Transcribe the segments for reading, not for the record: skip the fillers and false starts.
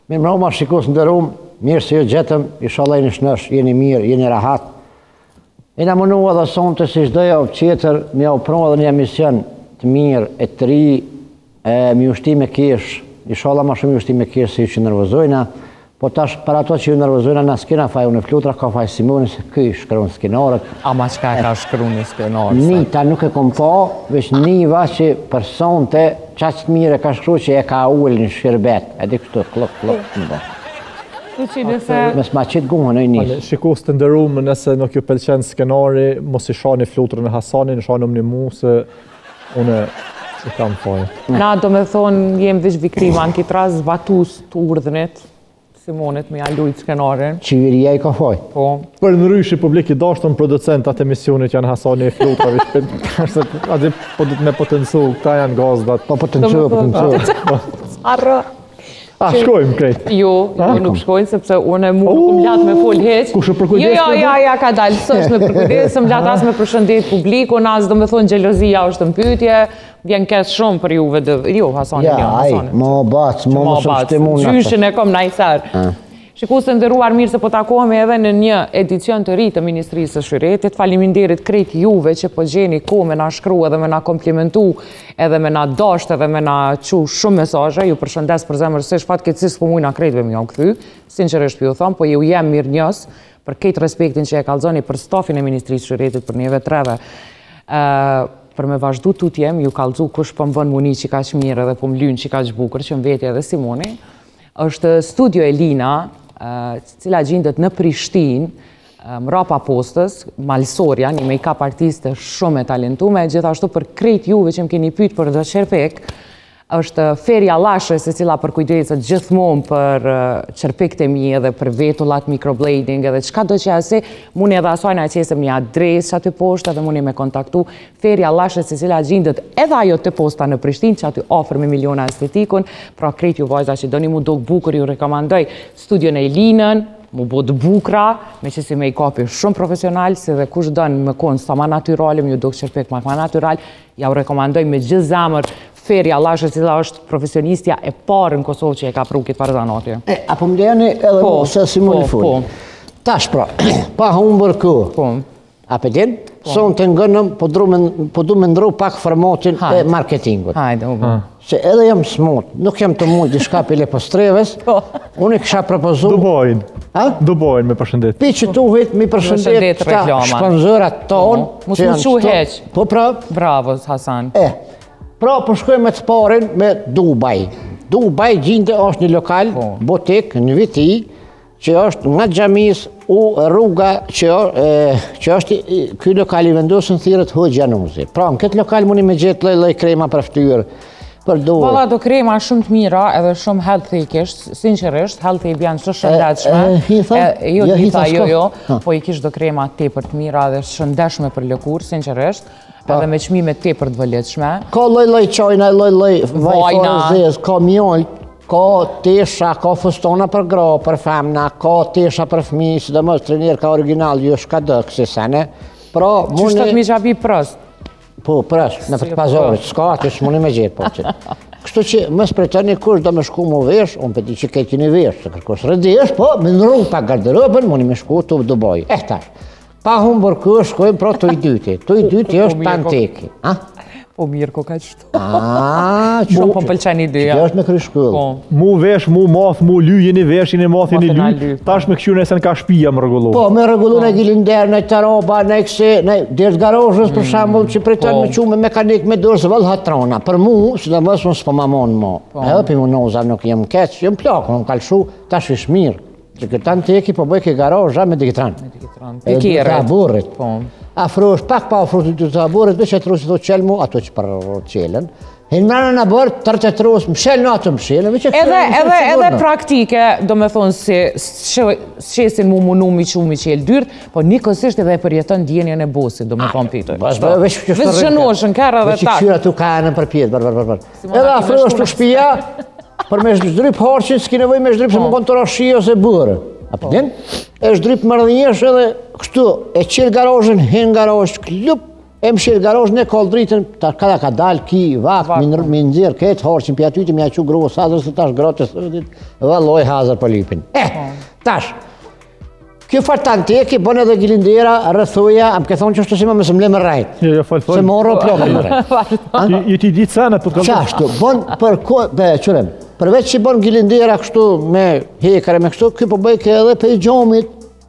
Me mbroma shikus nderuar, mirë se ju gjetëm, inshallah jeni shnesh, jeni mirë, jeni rahat. Jena mënua dhe sonte si çdo javë tjetër, me u pronë edhe një emision të mirë, e të ri, me ushtim e kesh, inshallah ma shumë ushtim e kesh se ju që nervozojna, po tash para ato që ju nervozojna na s'kena faj unë flutra, ka faj Simoni se ky shkruan skenarët. Ama çka ka shkruar në skenarët? Nita nuk e kom pa, veç Niva që për sonte çaq të mirë ka shkruar që e ka ullë një shërbet, edhe kështu klok më bë. Mes ma qitë guhën e njës. Shikus të ndërumë, nëse nuk ju pëlqen skenari, mos i shani flutrën e Hasanin, shani më një mu, se une i kam fajë. Na do me thonë, jem vish vikrima në këtë ras vatus të urdhënit, Simonit me ja lujt skenarin. Qeveria i ka fajë. Po. Për në ryshi publik i dashtën producentat emisionit janë Hasani e flutrave, adi po du të me potencu, këta janë gazdat. Po potencu. Arë. A, shkojmë krejt? Jo, nuk shkojnë, sepse unë e mu nuk latë me full heq. Kushe për kujdes? Ja, ka dalë, së është me për kujdes, së më latë asë me përshëndet publikun, asë do me thonë gjelozia është në pyetje, vjen kesë shumë për juve dhe, jo, Hasani, ja, Hasanit. Mo bac, mo më shumë shtimun. Gjyshin e kom najsar. Shikus të ndëruar mirë se po takohemi edhe në një edicion të ri të Ministrisë së Shëretit. Faleminderit krejt juve që po gjeni kohë me na shkrua dhe me na komplimentu, edhe me na dasht edhe me na qu shumë mesazhe. Ju përshëndes për zemërsisht, fatkeqësisht po mujna krejtve më janë kthy. Sinqerisht ju them, po ju jam mirënjohës për këtë respektin që e kallzoni për stafin e Ministrisë së Shëretit për neve treve. Për me vazhdu tutjem, ju kallzu kush po më vën muni që kaq mirë edhe po më lyn që kaq bukur, që më veti edhe Simoni. Është Studio Elina, cila gjendet në Prishtinë, mrapa postës, Malsoria, një make-up artiste shumë e talentume, gjithashtu për krejt juve që më keni pyet për The Çerpek, është Feria Lashes, e cila përkujdeset gjithmonë për çerpekt e mi edhe për vetullat microblading edhe çka do që ase, muni edhe asajna që jesem një adres që aty poshtë edhe muni me kontaktu Feria Lashes, e cila gjendet edhe ajo të posta në Prishtinë, që aty ofër me miliona estetikun, pra krejt ju vajza që doni mu dok bukur, ju rekomandoj Studion e Elinën, mu bod bukra, me që si make-upi shumë profesional, se dhe kush dënë me konë sa ma naturalim, ju dok Çerpek ma natural, ja u rekomandoj me gjithë zamër Feria Lashes, cila është profesionistja e parë në Kosovë që e ka pru këtë farzanatje. Apo më lejani edhe mu se Simoni full. Tash pra, pa humbër kë. A për din? Sonë të ngënëm, po du me ndru pak formatin e marketingut. Hajde, u bë. Se edhe jam smut, nuk jam të mund të shka pile po streves, unë i kësha propozu... Dubojnë me përshëndet. Pi që tu hit, mi përshëndet këta shpanzërat tonë. Musë më qu heq. Po pra? Bravo, Hasan. Pra, përshkojmë me të parin me Dubai. Dubai gjinde është një lokal, botik, në viti, që është nga Gjamis u rruga që është këj lokal i vendosën thirët Hoxhanuzi. Pra, në këtë lokal mundi me gjithë loj krema për ftyrë, për duhe. Valla do krema shumë të mira edhe shumë healthy kishtë, sinqerisht, healthy i bjanë shumë shëndetshme. Jo, po i kishtë do krema tepër të mira dhe shëndeshme për lëkur, sinqerisht. Edhe me qmime tepër të vëlletshme. Ka loj qajna, loj vajna, ka mjoll, ka tesha, ka fustona për gra, për femna, ka tesha për fmi, së dhe mos të njerë ka original, jo shka dë kësi sene. Qështë të mi qabi prëst? Po, prëst, në për të pazorit, s'ka atë shë muni me gjithë po që. Kështu që mësë për të një kush do me shku mu vesh, unë pëti që kejti një vesh, se kërkos rëdish, po, me në rrugë pa garderobën, muni me shku të Dubai. Tash. Pa humbër kë shkojmë pra të i dyti. Të i dyti është panteki. Po mirë ko ka qëtu. Shumë po pëlqen ideja. Që është me kry shkullë. Mu vesh, mu math, mu ly, jeni vesh, jeni math, jeni ly. Tash me këshu nëse në ka shpija më regullu. Po, me regullu në gilinderë, në taroba, në këse, në dirët garozhës për shambull që pritan me qume mekanik me dorë se vëllë hatrona. Për mu, së dhe mësë më s'po mamon mo. Edhe për mu noza nuk jem keq, jem plak, më kalshu, tash ish mirë. Që këtan të eki po bëj ke garozha me digitran. E kjerët. Të aburit. Afrosh, pak pa afrosh të aburit, dhe që të rusit o qelmu, ato që për qelen. Hinë mërënë në bërë, tërë të trus, mshel në ato mshelën. Edhe praktike, do me thonë se shesin mu munu mi që mi qelë dyrt, po nikësisht edhe e përjetën djenjen e bosit, do me thonë pitë. Vështë shënoshën, kërë edhe takë. Vështë qyra tu ka në për pjetë, edhe afrosh të shpia, për me shdryp harqin, s'ki nevoj me shdryp se më konë të rashi ose bërë. A për din? E shdryp më rëdhjenjesh edhe kështu, e qirë garozhin, hin garozh, klup, E më shirë garozh në kallë dritën, kada ka dalë ki, vakt, mi nëzirë këtë horqin për aty të mja që grua sadrë, se tash gratë të sëdit, valloj hazër për lipin. Tash, kjo fartanteki bën edhe Gjilindera, rëthuja, am ke thonë që është të shima më së mle më rajt. Jo, falë. Se morë o plokë më rajt. Ju ti ditë sene për të kallu. Qashtu, bën për qërem, përveç që bën Gjilindera kështu me hekare me kështu, kjo po bëjke edhe për i gjomit.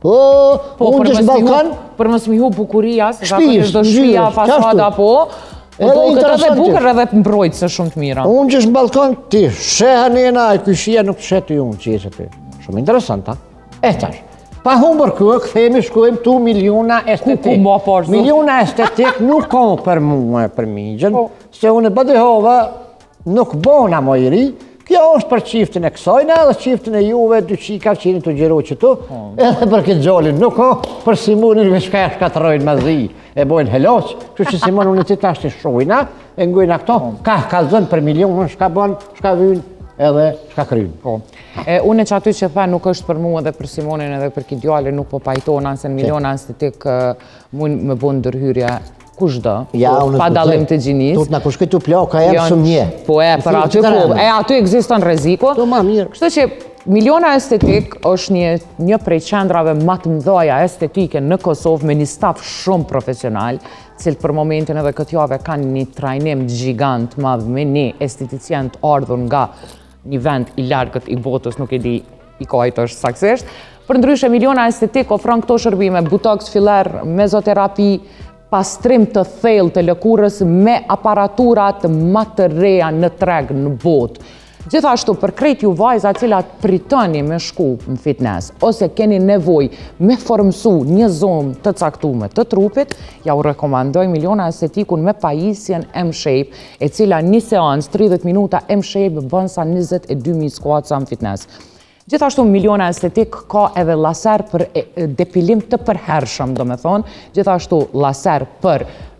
Unë gjësh në Balkan. Për më smihu bukuria, se ka për shdo shpia, fasada, po. Po do këtë edhe bukër edhe mbrojtë se shumë të mira. Unë gjësh në Balkan, ti sheha njëna, e këshia nuk të shetë ju unë që jesë të. Shumë interesant, ta? Tash. Pa humbër kërë, këthemi shkojmë tu miliona estetik. Miliona estetik nuk konë për mua, për migjen, se unë e bëdihova nuk bona mojëri. Kjo është për qiftin e kësojna dhe qiftin e juve, dy qika qini të gjeru që tu, edhe për këtë gjolin nuk o, për Simonin veç ka e shkatërojnë ma zi, e bojnë heloq, që që Simon unë të tashti shujna, e ngujna këto, ka kalzën për milionën, shka bon, shka vynë, edhe shka krynë. Unë që aty që the nuk është për mua dhe për Simonin edhe për këtë gjolin nuk po pajtona, se në miliona estetik mund me bon ndërhyrja kush do, pa dalim të gjinis. Tut në kush këtë ploka e më shumë nje. Po për aty po, aty egziston reziko. Do ma mirë. Kështë që miliona estetik është një prej qendrave më të mdoja estetike në Kosovë me një staf shumë profesional, cilë për momentin edhe këtë jave kanë një trajnim gjigant madhë me një esteticien të ardhur nga një vend i largët i botës, nuk e di i kojtë është saksisht. Për ndryshe, miliona estetik ofron këto shërbime, botox, filler, mezoterapi, pastrim të thellë të lëkurës me aparaturat më të reja në treg në botë. Gjithashtu, për krejt ju vajza cilat pritoni me shku në fitness, ose keni nevoj me formësu një zonë të caktume të trupit, ja u rekomandoj miliona estetikun me pajisjen M-Shape, e cila një seans 30 minuta M-Shape bën sa 22.000 squats në fitness. Gjithashtu miliona estetik ka edhe laser për depilim të përhershëm, do me thonë, gjithashtu laser për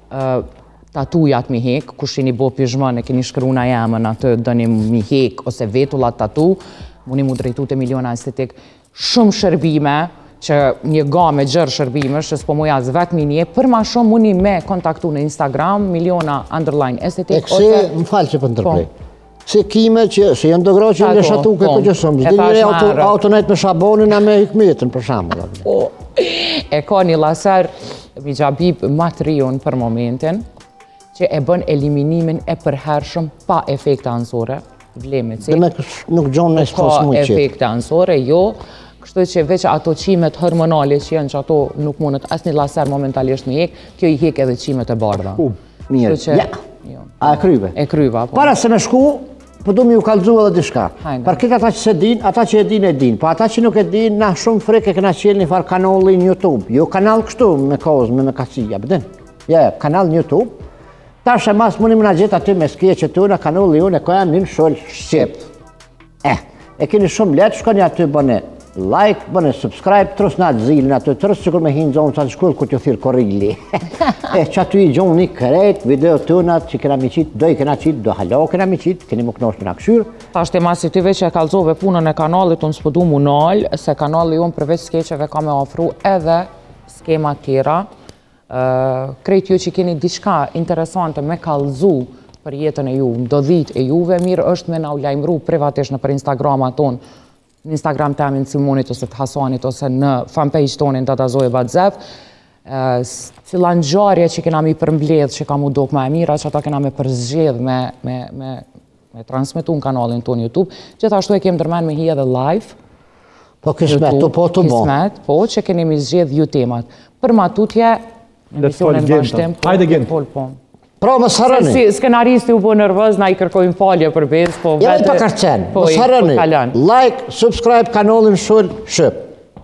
tatujat mi hek, kush i një bo pijmën e keni shkruna jamën atë dëni mi hek ose vetullat tatu, muni mu drejtu të miliona estetik, shumë shërbime, që një game gjërë shërbime, që s'po mu jazë vetë minje, për ma shumë muni me kontaktu në Instagram, miliona underline estetik. E këse më falë që për ndërprej. Se kime që janë dëgro që në shatu këtë gjësëm. Zdi njëre autonajt me shabonin a me hikmetën për shambë. E ka një laser Mijabib Matrion për momentin, që e bën eliminimin e përhershëm pa efekte ansore. Vlemit, dhe me nuk gjonë në shpos mujtë që. Ka efekte ansore, jo. Kështu që veç ato qimet hormonale që janë që ato nuk mundet asë një laser momentalisht me hek, kjo i hek edhe qimet e bardha. Mirë, ja. A e kryve? E kryva, po. Para se me shku, po du mi u kalzu edhe dishka. Për këtë ata që se din, ata që e din e din. Po ata që nuk e din, na shumë frek e këna qelë një farë kanali në YouTube. Jo kanal kështu me kozme, me kacija, bëdin. Ja, kanal në YouTube. Ta shë mas munim në gjithë aty me skje që tu në kanali ju në koja një shull shqip. E keni shumë letë, shkoni aty bëne like, bëne subscribe, tërës në atë zilin aty, tërës që kur me hinë zonë, sa të shkull kur t'ju thirë korili. Që aty i gjonë një kërejt, video të tunat që kena mi qitë, do i kena qitë, do halo kena mi qitë, keni më knosh të në këshyrë. Ta shte masi ty veç e kalzove punën e kanalit, unë s'pëdu mu nalë, se kanali unë përveç skeqeve ka me ofru edhe skema tjera. Krejt ju që keni diçka interesante me kalzu për jetën e ju, ndodhit e juve, mirë është me na u lajmru privatisht në për Instagramat tonë, në Instagram të amin Simonit ose të Hasanit ose në fanpage tonin të Zoe Badzef, cila në gjarje që kena mi përmbledh që ka mu dok ma e mira, që ata kena me përzgjedh me transmitu në kanalin tonë YouTube. Gjithashtu e kem dërmen me hi edhe live. Po kismet, po të bo. Kismet, po që keni mi zgjedh ju temat. Për matutje, emisionin bashkëtim. Hajde gjenë. Pra më sërëni. Si skenaristi u bo nërvëz, na i kërkojmë falje për bez, po vete... Jemi për kërqenë, më sërëni. Like, subscribe kanalin Shull Shëp.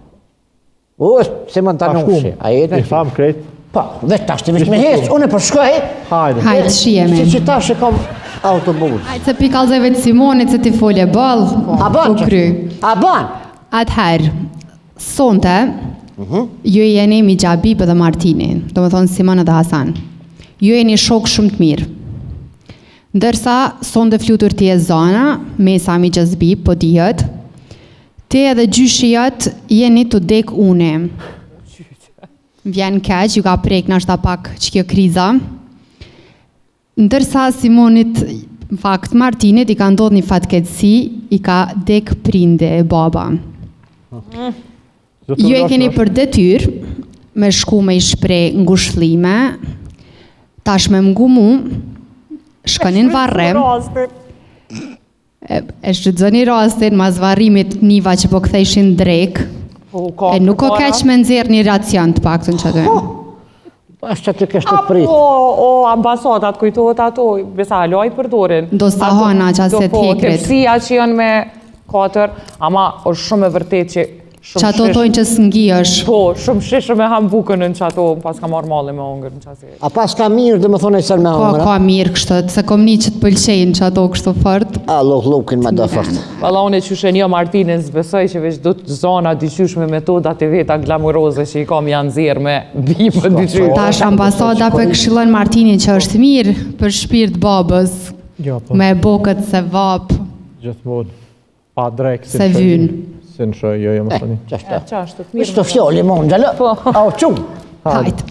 Se më të anushi. I famë krejt. Pa, vetë ta shtë me heqë, unë e për shkoj. Hajde, shijeme. Që ta shë kam autobus. Hajde, se pi kalzeve të Simonit, se ti folje balë. A ban që? A ban? Atëherë, sonte, ju jeni Mijabib dhe Martini, do më thonë Simon dhe Hasan. Ju jeni shok shumë të mirë. Ndërsa, sonde flutur ti e zana, me Sami Gjazbib, po dihet, ti edhe gjyshijat jeni të dek une. vjen keq, ju ka prek nashta pak që kjo kriza. Ndërsa Simonit, në fakt Martinit, i ka ndodhur një fatkeqësi, i ka dek prinde e baba. Ju e keni për detyrë me shku me i shprej ngushëllime, tash me mgumu, shkonin varrem, e shqytzoni rastin, mas varrimit niva që po kthejshin drek, e nuk o keq me nxerr një racion të paktën që dojnë. Pas që të kështë të pritë. O, ambasadat kujtohet ato, besa loj përdorin. Do sahana që aset hekret. Tepsia që janë me 4, ama është shumë e vërtet që që ato tojnë që s'ngi është. Po, shumë shishë me ham bukën në që ato, pas ka marrë malli me ongër në qasi. A pas ka mirë dhe më thonë e sërë me ongëra? Ka mirë kështë, se kom një që të pëlqenjë që ato kështë fort. A, lukin me do fort. Valla unë e qyshe një Martinin zbesoj që veç do të zona dyqysh me metodat e veta glamuroze që i kam janë zirë me bimën dyqysh. Tash ambasada për këshillon Martinin që është mirë për shpirt babës, me bokët se vapë, Gjithmonë, pa drek, se vynë. Se në shë, jo, më thoni. Qashtë, të mirë. Ishtë të fjolli mon, gjallë? Po. A, o qumë. Hajtë.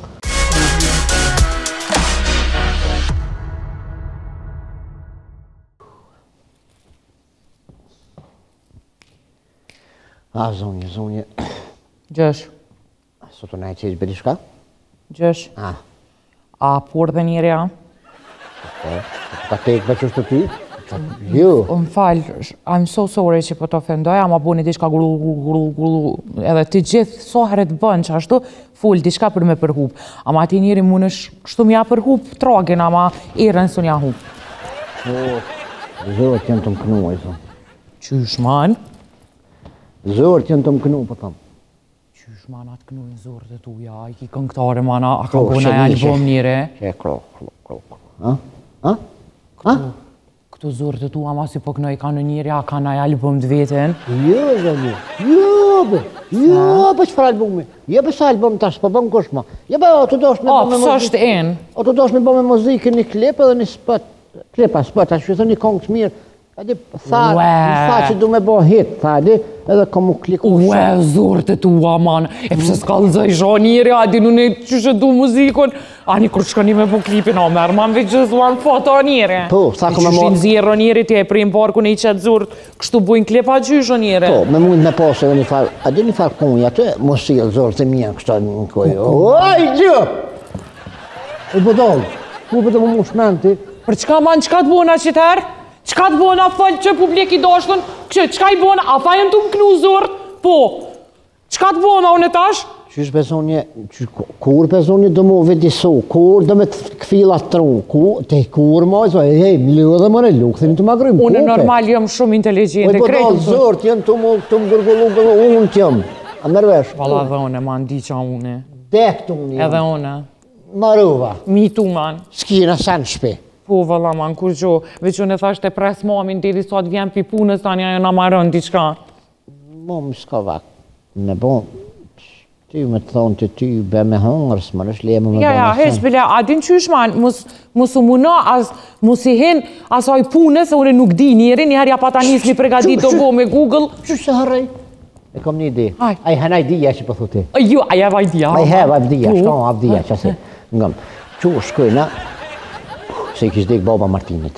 A, zonje. Gjesh. Sot të najtë që i shka? Gjesh. A por dhe njëri a? Ka tekë për qështë të ty? Jo. Më falë, I'm so sorry që po të ofendoj, ama buni diçka gullu, edhe të gjithë soheret bënë që ashtu, full diçka për me përhup. Ama ati njëri mund është kështu mja përhup tragin, ama erën së nja hup. Zërët janë të më kënu, e zonë. Qysh man? Zërët janë të më kënu, po thamë. Qysh man atë kënu e zorët e tuja, i ki këngëtare mana, a ka bona e album njëre? Që e kro. Këto zorët e tu ama si po kënoj ka në njëri, a ka në album të vetën? Jo, zëmi. Jo, be qëfar albumi. Jo, be sa album tash, po bëm kushma. Jo, be, o të dosh me bëm me pësë është enë? O të dosh me bëm me muzikë një klip edhe një spot. Klipa, spot, ashtu thë një kongë të mirë. Adi, tha që du me bo hit, tha, adi, edhe komu kliku shumë. Ue, zorët e tua, man, e pëse s'ka lëzaj zho njëri, adi në që që du muzikon, ani kur shkoni me po klipin, o merë, man veç gjëzuar në foto njëri. Po, sa ku me morë. Që zirë njëri, ti e prim parku në i qëtë zorët, kështu bujnë klipa gjyshë njëri. Po, me mund me posë edhe një farë, adi një farë kunja, të mos silë zorët e mija kështu në kojë. Oj, gjë! E bëdollë, ku për të më mushmenti? Për qka man, qka të bona qëtëherë? Qka të bona falë që publik i dashtën? Qka i bona? A fa jenë të më kënu zorët? Po. Qka të bona unë e tash? Qysh bezonje, kur bezonje do mu vedisu, kur do me të këfila të tru, te kur ma e zoj, hej, më lëdhe më në lukë, thëmi të ma grëjmë kupe. Unë normal jam shumë inteligente, krejtë. Oj, po dalë zorët, jenë të më gërgullu, unë t'jëm. A mërvesh? Vala dhe une, man, di qa une. Dek të unë jam. Edhe une. Maruva. Mi tu, man. S'kina sa në shpe. Po, vala, man, kur gjo, veç unë e thasht e pres mamin, diri sot vjen pi punës, tanja e në marën, diqka. Mo, më s'ka vak. Me bon, ty me të thonë të ty, be me hëngërës, më nështë lemë me bon. Ja, heq, bile, adin qysh, man, mus u muna, mus i hin asaj punës, unë nuk di njeri, njëherë ja pata njës një pregadit do bo me Google. Qysh se harrej? E kom një ide. Aj. I have idea që po thuti. Jo, I have idea. I have idea, shto idea që se. Ngëm, që shkojna, se i kishtë dek baba Martinit.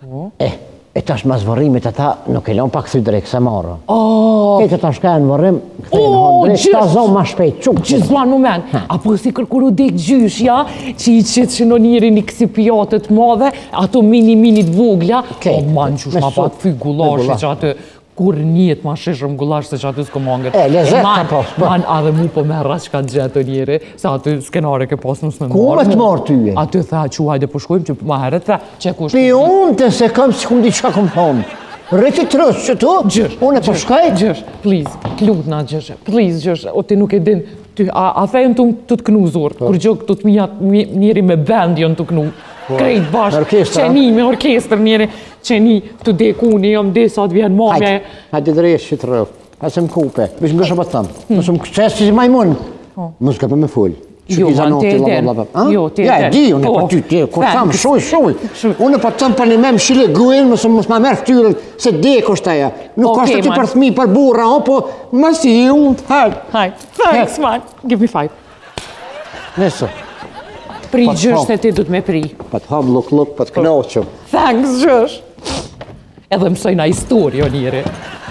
E tash mas vërrimit ata nuk e lon pak thy drejk se marrë. Këtë ta shkajnë vërrim, këthejnë hon drejk, ta zonë ma shpejt, qukë. Gjithë zman moment, apo si kërkuru dek gjysh, ja, që i qëtë që në njëri një kësi pijatët madhe, ato mini-minit vogla, o man qush ma pat fyj gulashe që atë, kur njët ma shishëm gullash se që aty s'ko mangër. Lezet ka pas. Man, adhe mu po merra që ka gjetë njëri, se aty skenare ke pas nësë me marrë. Ku me të marrë tyje? Aty tha që hajde po shkojmë që ma heret tha që kush. Pi unë të se kam si kum di qka kom thonë. Rëti të rësë që tu, unë e po shkaj? Gjësh, please, klutna gjësh, please gjësh, o ti nuk e din, a thejnë të të knu zorë, kur gjë të të njëri me band jënë të knu. Krejt bashkë, qeni me orkestr njëri, qeni të dekuni, jam desa të vjenë mamje. Hajde dresh që të rëvë, hajde më kupe, vish më gësha për tëmë, mësë më qesë që si majmun, mësë ka për me full. Jo, man, te e den. Jo, te e den. Ja, di, unë e për ty, ti, kur thamë, shuj. Unë e për tëmë për një me më shile gujnë, mësë më merë ftyrën, se dek është aja. Nuk është ty për thmi, për burra, po, më si, unë të hajde. Hajde, thanks, man, give me 5. Nesë. Pri gjësht e ti du të me pri. Pa të ham luk, pa të knoqëm. Thanks, gjësh. Edhe mësojna histori, o njëri.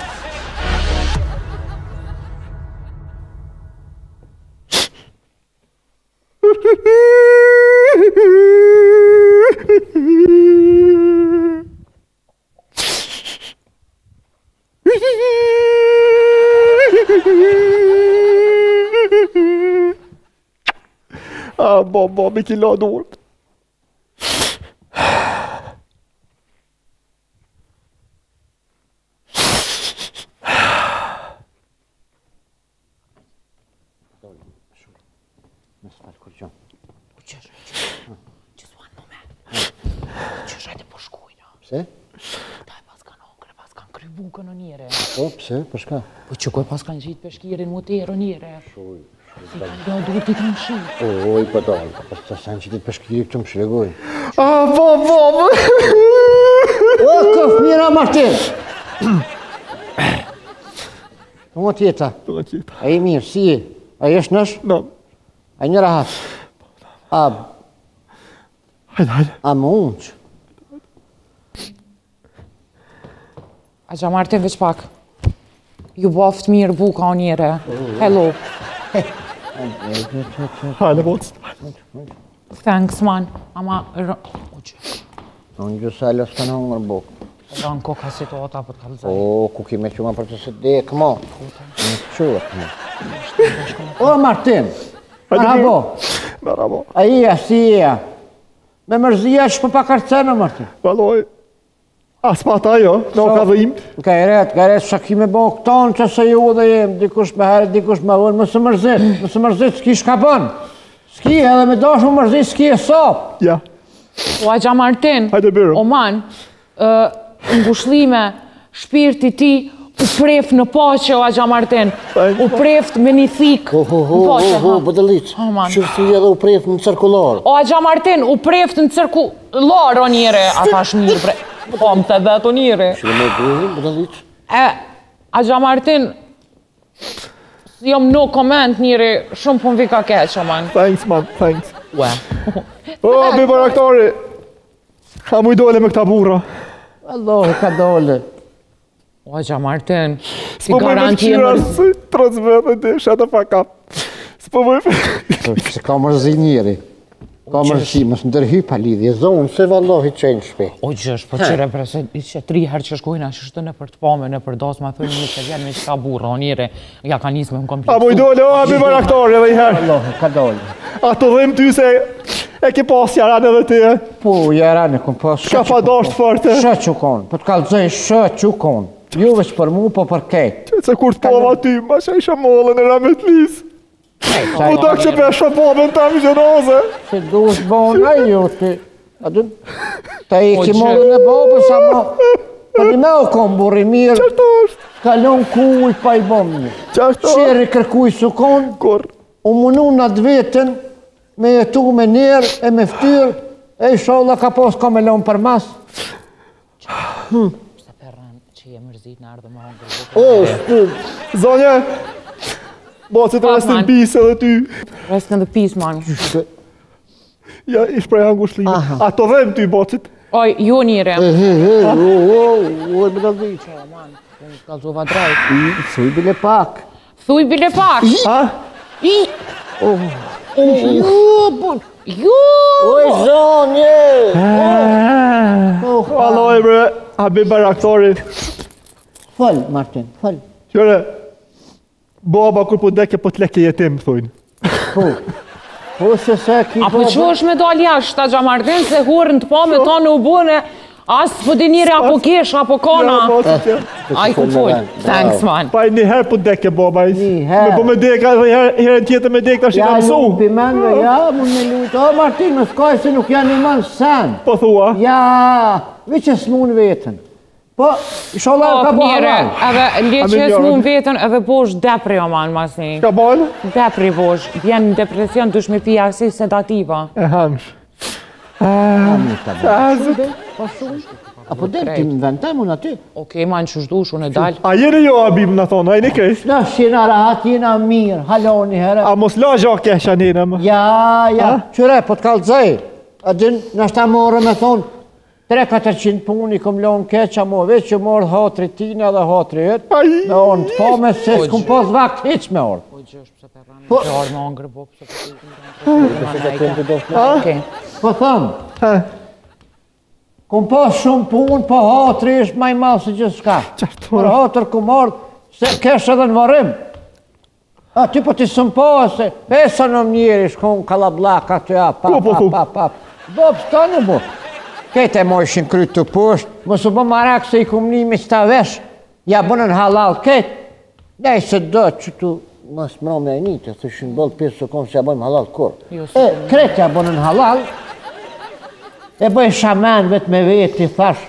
Bob, ikke la det ord. Pse? Taj pas kanë kry bukën o njëre. Po, pse? Për shka? Po që koj pas kanë gjitë peshkirin moterë o njëre. Si kanë do duhet t'i kanë shi. Oj, pa dalë, pas të sanë që ti të peshkiri këtë më shregoj. Bob! O, këf, mira Martin! Më tjeta. A i mirë, si e? A i është nësh? No. A i një rahat? Hajde. A më unqë? A gja Martin veç pak. Ju boft mirë buka o njëre. Hello. Hajde, boc. Thanks, man. Ama... Unë gjusallë s'ka në hongër bukë. Dhanë koka situata për të kalëzaj. O, ku ki me që ma për të se dekë, mo. Në qërët, mo. O, Martin! Marhabo. A ija, si ija. Me mërzia që për pakarcenë, Martin. Valoj. S'pata jo, në ka dhim. Ka i ret, sa ki me bo këtonë që se ju dhe jem, dikush me herë, dikush me vënë, mësë mërzit, s'ki shka bënë. S'ki, edhe me dashë më mërzit, s'ki e sopë. Ja. O, a gja Martin, Hajde bërë. o man, ngushlime, shpirti ti, u pref në poqe, o a gja Martin. U preft me një thikë në poqe, ha. Bëdëlic, O, man. qërësi edhe u pref në cirkular. O, a gja Martin, u preft në cirkular, o njëre. A thash mirë pre... Po, më të vetë o njëre. Shërë me grëhin, bëdëlic. A gja Martin, si jom no comment njëri, shumë pun vika keq, o man. Thanks, man, thanks. Ue. O, bibaraktori. A mu i dole me këta burra. Allah, ka dole. O, a gja Martin, si S'po më garanti e qira mërë... si transvetë dhe shata pa kap. S'po më... Se ka mërzi njëri. Ka mërzi, mësë ndërhy pa lidhje, zonë, se vallohi qenë shpe. O gjësh, po qire prese, që 3 herë që shkojna që shtë në për të pome, në për dos, ma thënë një që vjenë me që ka burra, o njëre, ja ka njësë me më kompleksu. A mu i dole, o, bibaraktori edhe i herë. Allah, ka dole. A të dhim ty se e ke pas jaran edhe ti, e? Po, jarane, kom pas Ka pa dasht forte. shë që konë, po të kalëzoj shë që konë. Juve që për mu, po për kejtë. Se kur të pova ty, ma që isha mollën e ramet lisë. Po do që pesha babën tam i gjenoze. Se du është bona ju ti. A du? Ta i ki mollën e babës, ama... Për një me o konë burri mirë. Qashtë është? Kalon kuj pa i bomë një. Qashtë është? Qeri kërkuj su konë. Kur? U munu në atë vetën, me jetu me njerë, e me ftyrë, e i sholla ka pos ka me lonë për mas. Se përën që je mërzit në ardhë më hongër. O, shtyr. Zonje, bocit rest in peace edhe ty. Rest in the peace, man. Ja, ish prej angushlime. A të dhem ty, bocit? Oj, ju njëre. O, më daldi. Man, unë kalzova drejt. Thuj bile pak. Thuj bile pak. Ha? Ju! Oj, zonje! Alloj, bre, a bibaraktori. Fal, Martin, fal. Qëre, baba kur po deke po t'leke jetim, thujnë. Po, se se ki... Apo që është me dal jashtë, ta Martin, se hurën të po me tonë u bune, asë po dinire apo kesh, apo kona. Ja, bocit, ja. Aj ku full. Thanks, man. Pa një herë po deke, baba. Një herë. Me po me deka dhe herën tjetër me deka shi Ja, ka mësu. lupi menve, ja, mu me lujtë. O, Martin, më skaj se nuk janë iman sen. Po thua? Ja, vi që s'mun vetën. Po, ishallah ka bo Njëre, halal. edhe le që esë mu vetën, edhe bosh depri o man, mas një. Ka banë? Depri bosh, vjen në depresion, dush me pija si sedativa. E hamsh. Amita, bo. Azët. Po shumë. Apo del ti inventajmë unë aty. Okej, ma në qëshdush, unë e dalë. A jeni jo Habib në thonë, a jeni kesh? Na jena rahat, jena mirë, haloni herë. A mos la gja kesh anina më? Ja, qëre, po t'kallëzaj. A din, nështë ta morë me thonë, 3-400 puni kom lonë keqa mo, veç që morë hatri tina dhe hatri jëtë. Me orë në po me se s'kum pas vakt hiq me orë. Po gjësh, pëse të rranë, të orë me angër bo, pëse Po thëmë, kom pas shumë punë, po hatri ishtë maj malë se gjithë s'ka. Për hatër ku marë, se kesh edhe në varim. A ty po t'i sëm po, se pesa në mjeri, shkon kalablak aty, pa. Bo, pësta në bo. Kete mo ishin krytë të poshtë, mësë bo marak se i kumnimi që ta vesh, ja bënën halal ketë. Nej se do që tu mësë mra me e njëtë, të ishin bëllë pjesë të konë se ja bëjmë halal kur. Kretë ja bënën halal, e bëj shaman vetë me vetë i thash,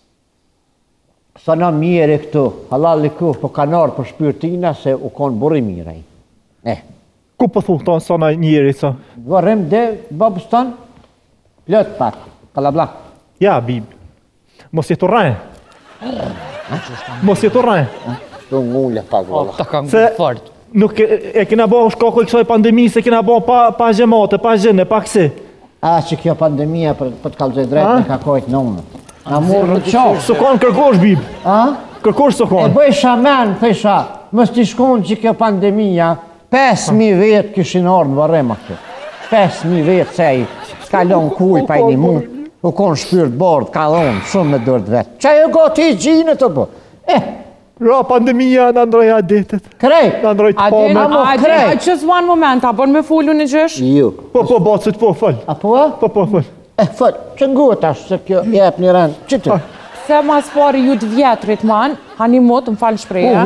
sa në mjeri këtu, halal i ku, po kanarë për shpyrtina se u konë burri miraj. Ku po thuhë tonë sa në njeri, sa? Vërëm dhe babës tonë, plët pak, kalablak. Ja, Habib, mos jetu rajnë. Mos jetu rajnë. Shtu ngulle pak, valla. Ta ka ngë fort. Nuk e kena bo shkakull kësoj pandemi, se kena bo pa gjemate, pa gjene, pa kësi. A që kjo pandemia për të kalëzoj drejt me kakojt në unë. Na murë në qofë. Së kanë kërkosh, Bib. Kërkosh së E kanë. bëj shaman, thesha, mës t'i shkon që kjo pandemia, 5.000 vetë kishin orë në varema këtë. 5.000 vetë se i kalon kuj pa i një mund. U konë shpyrt bordë, kalon shumë me dërët vetë. Qa e goti i gjinë të po? Ra pandemia në ndroj adetet. Krejt. Në ndroj të pome. A qësë vanë moment, a bërë me fullu në gjësh? Ju. Po, bacit, po, fëll. A po? Po, fëll. Fëll, që nguët ashtë se kjo jep një rëndë. Që të? Se mas pari ju të vjetrit man, hani mot, më falë shpreja.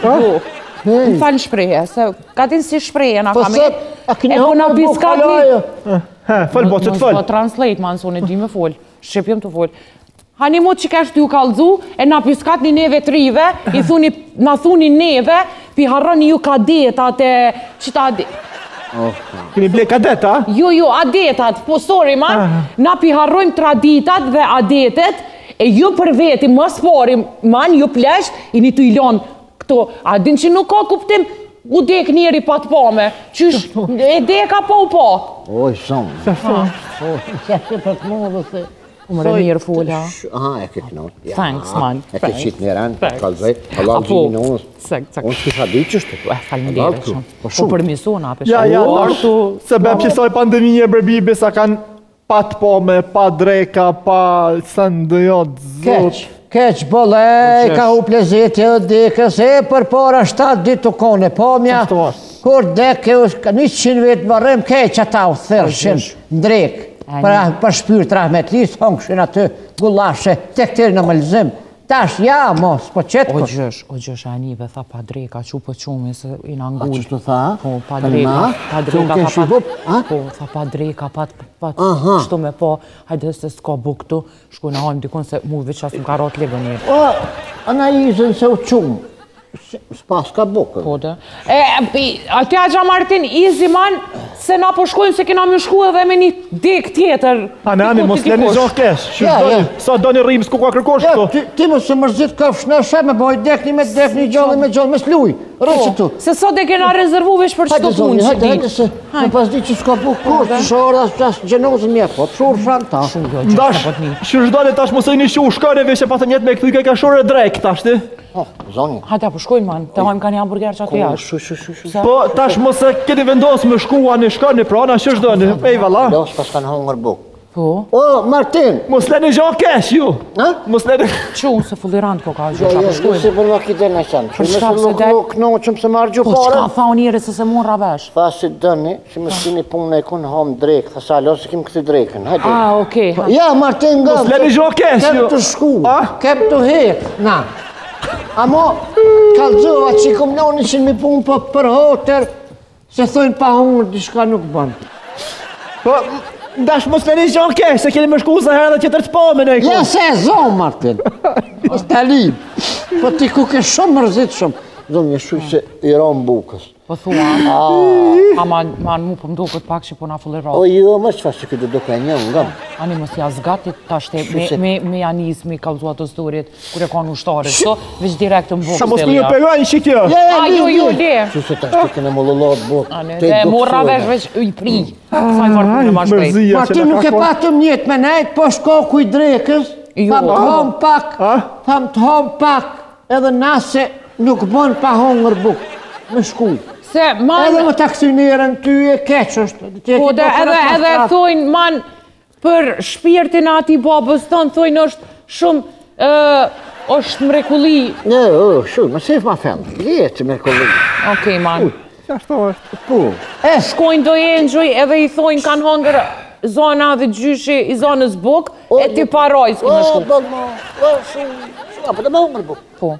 Më falë shpreja, se ka din si shpreja na Po kam. se, a këni homë në bukalajo? Fëll, bacit, fëll. Po translate man, se unë e di me folë. Shqipjem të folë. Hani mot që kesh t'ju kalzu, e na piskat një neve trive, na thuni neve, pi harroni ju kadetat e qita Kini ble kadet, a? Jo, adetat, po sorry man, na pi harrojmë traditat dhe adetet, e ju për veti, mos pari, man, ju plesh, i një të ilon këto, a din që nuk ka kuptim, u dek njeri pa të pame, qysh, e deka pa u pa. Oj, shumë. Që për të mu dhe se... Umre mirë fulla. Aha, e këtë nëtë. Thanks, man. E këtë qitë një rënë, kalzoj, halal gjini në unës. Unë s'kisha di qështë. Falënderit shumë. Po përmisona, për Ja, se bep që soj pandemije Bibi, sa kanë pa të pome, pa dreka, pa sëndëjot, zot. Keq, bolle, i ka u plezetje dhe dekës, e për para 7 ditë të kone, po mja, kur deke, 100 vetë varem, keq ata u thërshin, ndrekë. Për shpyrë rahmetlis, hongëshin aty, gulashe, te këtër në mëllëzim. Tash, ja, mos, po qëtë kështë. O gjësh, anive, tha pa dreka, që për qumi, se i në ngullë. A qështu tha? Po, pa dreka, po, tha pa dreka, pa qështu me po, hajde se s'ka buktu, shku në hajmë dikon se mu veç asë më ka ratë legë njërë. O, analizën se u qumë, s'pas ka bukë. Po, dhe. Aty Agja Martin, izi man, se na po shkojnë se kena më shku edhe me një dek tjetër. Ani, mos leni zohë kesh. Sa do një rrimë s'ku ka kërkosh këto. Ti më se mërzit këfsh në shë me boj dekni me dekni gjallë me gjallë, me s'luj. Rëqë tu. Se sot e kena rezervu vesh për qëto punë që di. Hajde se me pas di që s'ka bukë kur, që shorë as gjenozën mje, po të shurë shanë ta. Ndash, shërzdale tash mos e një shu shkare veshe pa të njetë me këtu i ka shore drejk tash ti. Zonja. Hajde, po shkojnë man, të hajmë ka një hamburger që atë jashtë. Po, tash mos e keni vendosë me shkua në shkani, pra na që shdoni, ej vala. Los pas kanë hongër bukë. Po? O, Martin! Mos leni gjo kesh ju. Mos leni... Që unë se fullirant ko ka gjë që Jo, shkojnë. se për më ki del në qanë. Që me se nuk knoqëm se marrë gju Po, pare. qka tha unë njëri se se mund rabesh? Tha si dëni, që më s'kini punë e kun hom drejkë, tha sa alo se kim këti drejkën. Hajde. Okej. Ja, Martin, nga... Mos leni gjo kesh ju. Kem të shku, kem të hekë, na. Amo, kalzova që i kom noni që mi punë për hotër, se thojnë pa hungër, dishka nuk bënë. Po, ndash mos leni gjo kesh, se keni me shku sa herë dhe tjetër të pome në i Ja, se e zonë, Martin. Është talib. Po ti ku ke shumë mërzit shumë. Zonë, një shuj se i ronë bukës. Po thua, ama mu po mdu këtë pak që po na fullirot. O jo, më çfarë që këtë do ka një nga. Ani mos ja zgatit tashte me janis me kallzuat të storit kur e kanë ushtarët këto, veç direkt në bukë. Sa mos më pegojnë që kjo. Jo, le. Që se tash të kene mollollat bukë. Dhe morra vesh veç i pri. Sa i marrë në mashpejt. Ma ti nuk e patëm njët me nejt, po shko kuj drekës, tham të hom pak, edhe nase nuk bon pa hongër bukë, me shkuj. Edhe më taksinerën ty e keq është. Po dhe edhe thojnë, man, për shpirtin ati babës tonë, thojnë është shumë, është mrekulli. Ne, shumë, më sef ma fellë, jetë mrekulli. Okej, man. Qashto është? Po. Shkojnë do enxoj edhe i thojnë kanë hongër zona dhe gjyshi i zonës bukë, e ti paroj s'kënë shku. Shumë, apo dhe më hongër bukë. Po.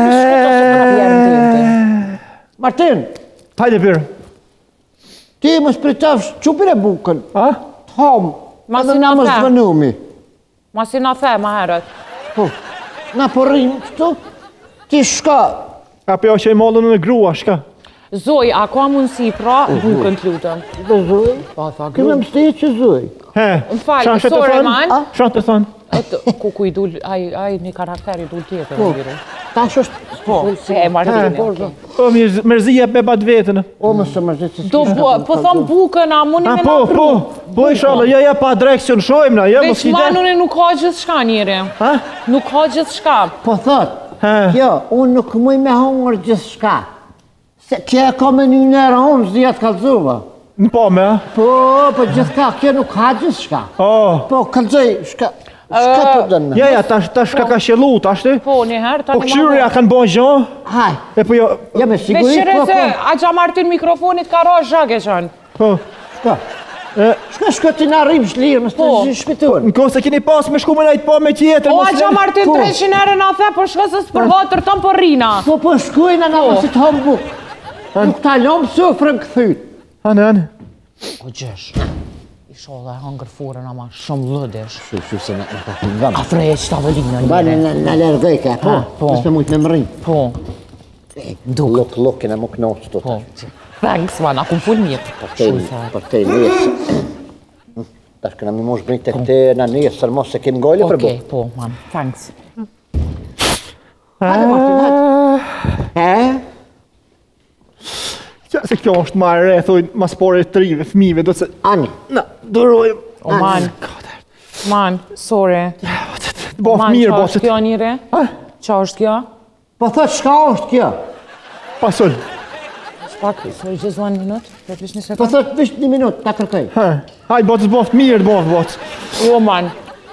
Martin. Hajde birë. Ti më spritavsh qupire bukën. A? Të hamë. Edhe na më zvënumi. Ma si na the, ma herët. Po. Na po rrimë këtu. Ti shka. Apo jo që i mollën në grua, shka? Zoj, a ka mundësi pra bukën të lutëm? Do zoj. Këmë më stejë që zoj. Më falë, sore man. Shanë të thonë? Ku i dul, aj një karakter i dul tjetër. Ta është... Po, se e marrë. O, mërzija bebat vetën. O, më së mërzit që po thonë bukën, a muni me në pru. Po, ishala, ja pa direkcion shojmë na, ja më s'ki Veç manune nuk ka gjithë shka njëri. Nuk ka gjithë shka. Po thot, kjo, unë nuk mëj me hongër gjithë shka. Se kjo e ka me një nërë unë, zhjat kalzova. Në po me, a? Po gjithë ka, kjo nuk ka gjithë shka. Po, kalzoj, shka për dënë. Ja, ta shka ka shelu, ta shte? Po, njëherë, ta një Po këshyri, a kanë bo gjo? Haj. E po jo... Ja, me sigurit, Veç qire se, a qa martin mikrofonit ka ra zhage qanë. Po. Shka. Shka ti na rrim shlirë, më së të shpitur. Në kohë se keni pas me shku me najtë po me tjetër. O, a qa martin 300 erë na the, për shka se s'për vatër tëmë për rina. Po shkujna na më si të hëmë bukë. Nuk ta lomë sufrën këthyt. Anë. O gjesh, i sholla e hangër furën ama shumë lëdesh. Shu se në ka të nga. Afreje që tavolinë në Bane në lërgëjke, po? Nësë me mujtë me më rrimë. Po. Luk, kena më knoqë të të. Thanks, man, a kum full mjetë. Për te njësë. Tash këna mi mosh bëjnë të këte në njësë, sër mos se kem gojle për Okej, po, man, thanks. Hajde, Martin, Qa se kjo është ma e re, thujnë, ma spore të rive, fmive, do të se... Ani. Na, durojmë. O, man, sorry. Bof mirë, bof. Qa është kjo njëre? Qa është kjo? Po thot, shka është kjo? Pasull. Shpak, sorry, just 1 minute, për vish një sekund. Po thot, vish 1 minut, ta kërkaj. Hajde, botës, bof mirë, bof. O, man.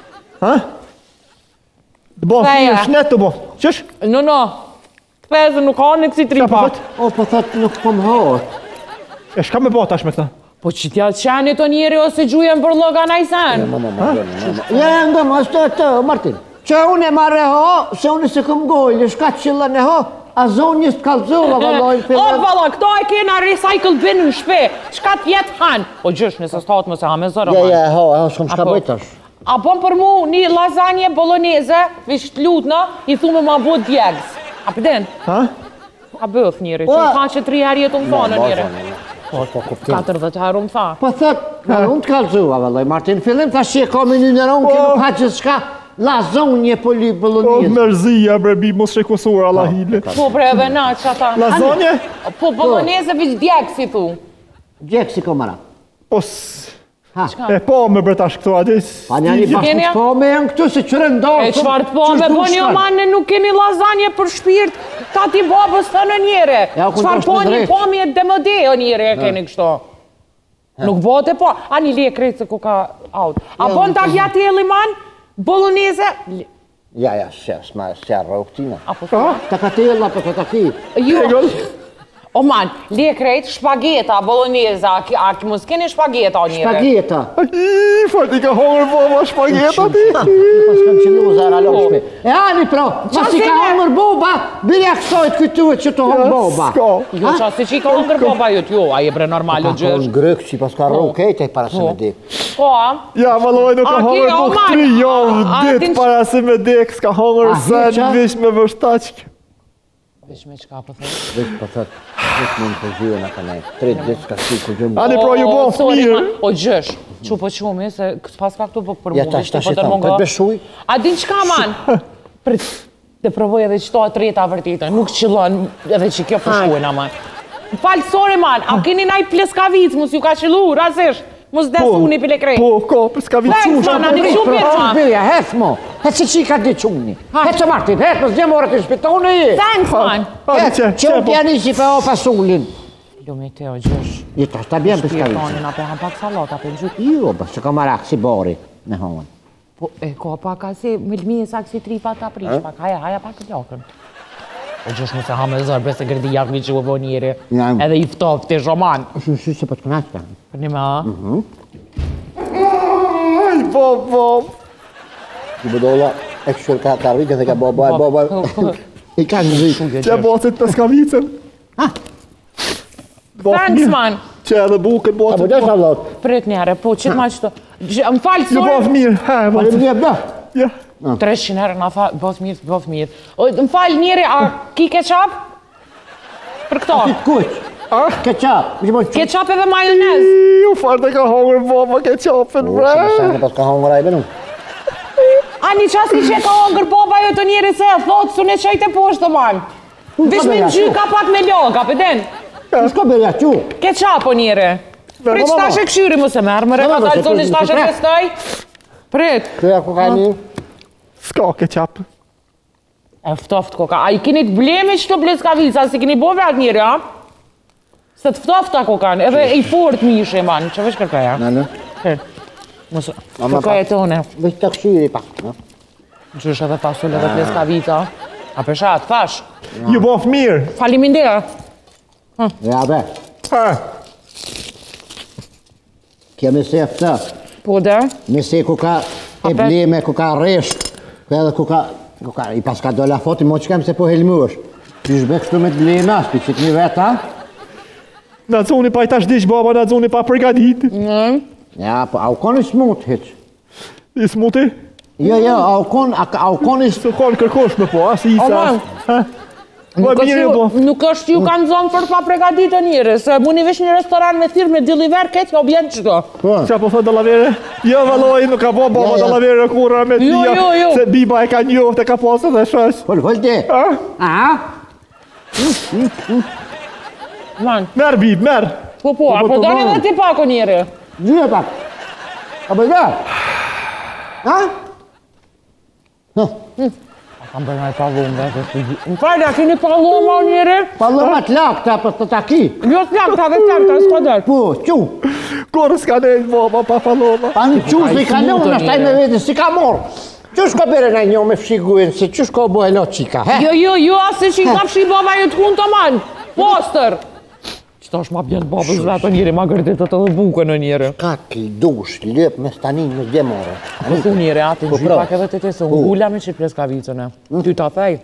Bof mirë, shnet të bof. Qësh? No. Këpezë nuk ka në kësi tri pak. O, po thot, nuk po më hot. E shka me bot tash me këta? Po që t'ja qeni të njeri ose gjujen për loga na i sen. Ja, ndëm, ashtë të, Martin. Që unë e marre ho, se unë se këm gojlë, shka qëllën e ho, a zonë njës t'kallzova, valojnë për... O, vala, këto e kena recycle bin në shpe, shka t'jetë hanë. O, gjysh, nëse s'tatë më se ha me zërë, man. Ja, ho, s'kom shka bëjtash. A bon për mu një lasanje boloneze, vish t'lutna, i thume ma bu djegës. A përdin? A bëth njëri, që ka që 3 herë jetë më thonë njëri. 40 herë më tha. Po thët, unë t'kallzova, valoj, Martin, fillim t'a shie ka me një nëra, unë kënë ka që s'ka lazonje poli boloneze. O, mërzia, brebi, mos shekusur, Allahile. Po, bre, edhe na, që ata... Lazonje? Po, boloneze vish djegë, si thu. Djegë si ko mara. Po, e po me bretash këtu adis. Pa njani bashkë po me janë këtu se qërë ndohë. E qëfar të po me po një manë nuk keni lazanje për shpirt, ta ti babës të në njëre. Qëfar po një po me dhe më dhe o njëre e keni kështo. Nuk bote po, a një le krejtë se ku ka aut. A bon të agja të jeli manë, boloneze? Ja, s'ma rroktina. A po të? Ta ka të jela për të taki. Jo. O man, le krejt shpageta, boloneza, a mos keni shpageta o njëre? Shpageta? Fërti ka hongër boba shpageta ti? Pas kam qëllu zara loshme. E ani pro, pas i ka hongër boba, birja kësojt këtuet që të hongë boba. Jo, qasi që i ka hongër boba jëtë, jo, a je bre normal o gjësh. Pa hongë grëk që pas ka rokejt e para se me dek. Po, a? Ja, valoj, nuk ka hongër bukë 3 javë dit para se me dek, s'ka hongër sandvish me vështaqk. Vesh me qka po thënë? Vesh po thët, vesh mund të zhjën atë ne. 3 ditë ka shi ku gjëmë. Ani pra ju bof mirë. O gjësh, që po qumi, se pas ka këtu për Ja mu, ta vishtë shtash po e thamë, tërmongo. të beshuj. A din qka man? Prit, të provoj edhe qëto atë reta vërtitën, nuk qëllon edhe që kjo përshkuena man. Falë, sorry man, a keni naj pleskavic, mus ju ka qëllu, rasisht. Mus desuni pile krejt. Po, ko, për s'ka vicu. Thanks man, a di që pjetë ma. Bilja, hec mo. Hec që qika di quni. Hec që Martin, hec më zgjemore të shpitoni. Thanks man. Hec, që u pjani që pe o fasullin. Lume te o gjësh. I ta shta bjen për skavici. Shpirtonin, a pe ham pak salata, pe gjyk. Jo, bës që ka marak si bori me honë. Po, e ko pak a si, milmi e sak si 3 pat ta prish, pak haja pak të lakën. O gjësh mu se ha me zërë, bese gërdi jakmi që u bo njeri. Edhe i ftoft të shoman. Shu se po të kënaq ka. Për një me a? Aj, bo. I bëdolla, e këshur ka rrike dhe ka bo. I ka në zhik. Që botit për s'ka vicën. Thanks man. Që edhe bukën A po botit. dhe shalot. Prit njëre, po, qëtë ma qëto. Më falë, Ju bof sorry. mirë. Ha, A botit. dhe bje bë. Ja. 300 herë nga fa, bof mirë. O, më falë njëri, a ki ketchup? Për këto. Kuq. Ketchup. Ketchup edhe majonez. Ju farë të ka hongër baba ke qapën, bre. Sa pas ka hongër ajbe nuk. A një qas një që ka hongër boba jo të njëri se, thotë su në qajtë e poshtë, man. Vish me në gjyka pak me loka, pëden. Shko bërja që. Ketchup o njëri. Prit që tash e këshyri mu se merë, më reka dalë zonë që tash e testoj. Prit. Këja ku ka një. S'ka ke qapë. E ftoft koka. A i keni të blemi që të bleskavica, si keni bo vrat njëri, a? Se të ftofta kokan, edhe i fort mishe, man. Që vesh kërkaja? Në. Mosë, kërkaja të une. Vesh të këshyri pak. Gjysh edhe pasull edhe bleskavica. A peshat, fash. Ju bof mirë. Faliminderë. Ja be. Ha. Kja me se eftë. Po dhe? Me se ku ka e bleme, ku ka resht. Edhe ku ka... I pas ka dolla foti, mo që kem se po helmush. Ti shbe kështu me të bleme, aspi që të një veta. Në zoni pa i tash dish baba, në zoni pa përgadit. Ja, po au kon i smut hiq. I smuti? Jo, au kon i smut. Së konë kërkosh me po, asë isa. Nuk është ju kanë zonë për pa pregaditë njëre, se mu një vesh një restoran me thirë me diliver, këtë jo bjenë qëto. Qa po thë dalavere? Jo, valoj, nuk ka po baba dalavere kura me tia, se biba e ka njohë të ka posë dhe shash. Fol ti. Man. Merë bib, merë. Po, a po doni dhe ti pako njëre? Gjyë pak. A po dhe? Ha? Kam bërë nga i pallon dhe të të Më falja, keni pallon ma njëre? Pallon ma të lakta për të taki. Jo të lakta dhe tërta, s'ka dërë. Po, qu. Korë s'ka nejtë baba, pa faloma. Pa në qu s'li ka në unë, ashtaj me vetë, si ka morë. Qu shko bere në një me fshiguin, si qu shko bo e lo qika, he? Jo, asë që i ka fshi baba ju të kun të manë. Poster. Qëta është ma bjenë babës vetë njëri, ma gërdet të dhe buke në njëri. Ka ki dush, lëp me stanin me djemore. Po thu njëri, ati në gjypak edhe të të se unë gulla me që pleskavicën e. Ty ta thej.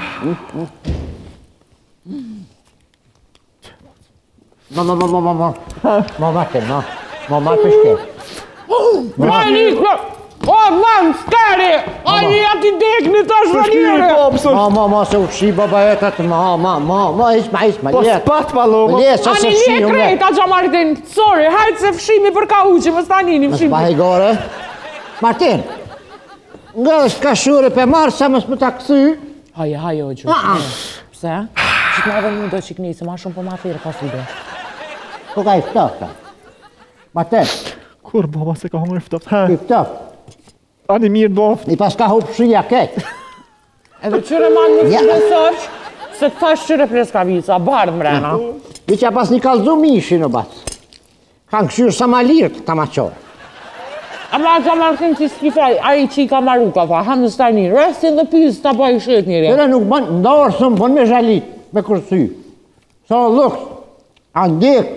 Ma pëshke. Ma një, o, man, skeri! A një ati dekni të është në njëre! Ma se u fshi baba e të të ma, isma, Po ljet. s'pat faloma. Ljet, A se një fshi lje unë. krejt, a gja Martin, sorry, hajtë se fshimi për ka uqi, më stanini Mës fshimi. bahe gore. Martin, nga është ka shure pe marë, sa mës më ta këthy. Haje, o gjë. Pse? Që të marrë një do që këni, se ma shumë për ma thirë, ka s'ide. Ku ka i ftofta? Martin, Kur baba se ka hongër ftoft. Ha. i ftoft. Ani mirë bof. I pas ka hup shia kek. Edhe qyre ma në të besërq, se të thash qyre pleskavica, bardë mrena. I që pas një kalzu mishi në batë. Kanë këshyrë sa ma lirë të ma qorë. Ama gja Martin që s'kifaj, a i që i ka maru ka fa, hamë në stani, restin dhe pysë të pa i shet njëri. Tëre nuk bën, ndarë sëmë bën me zhalit, me kërcy. Sa lukës, andek.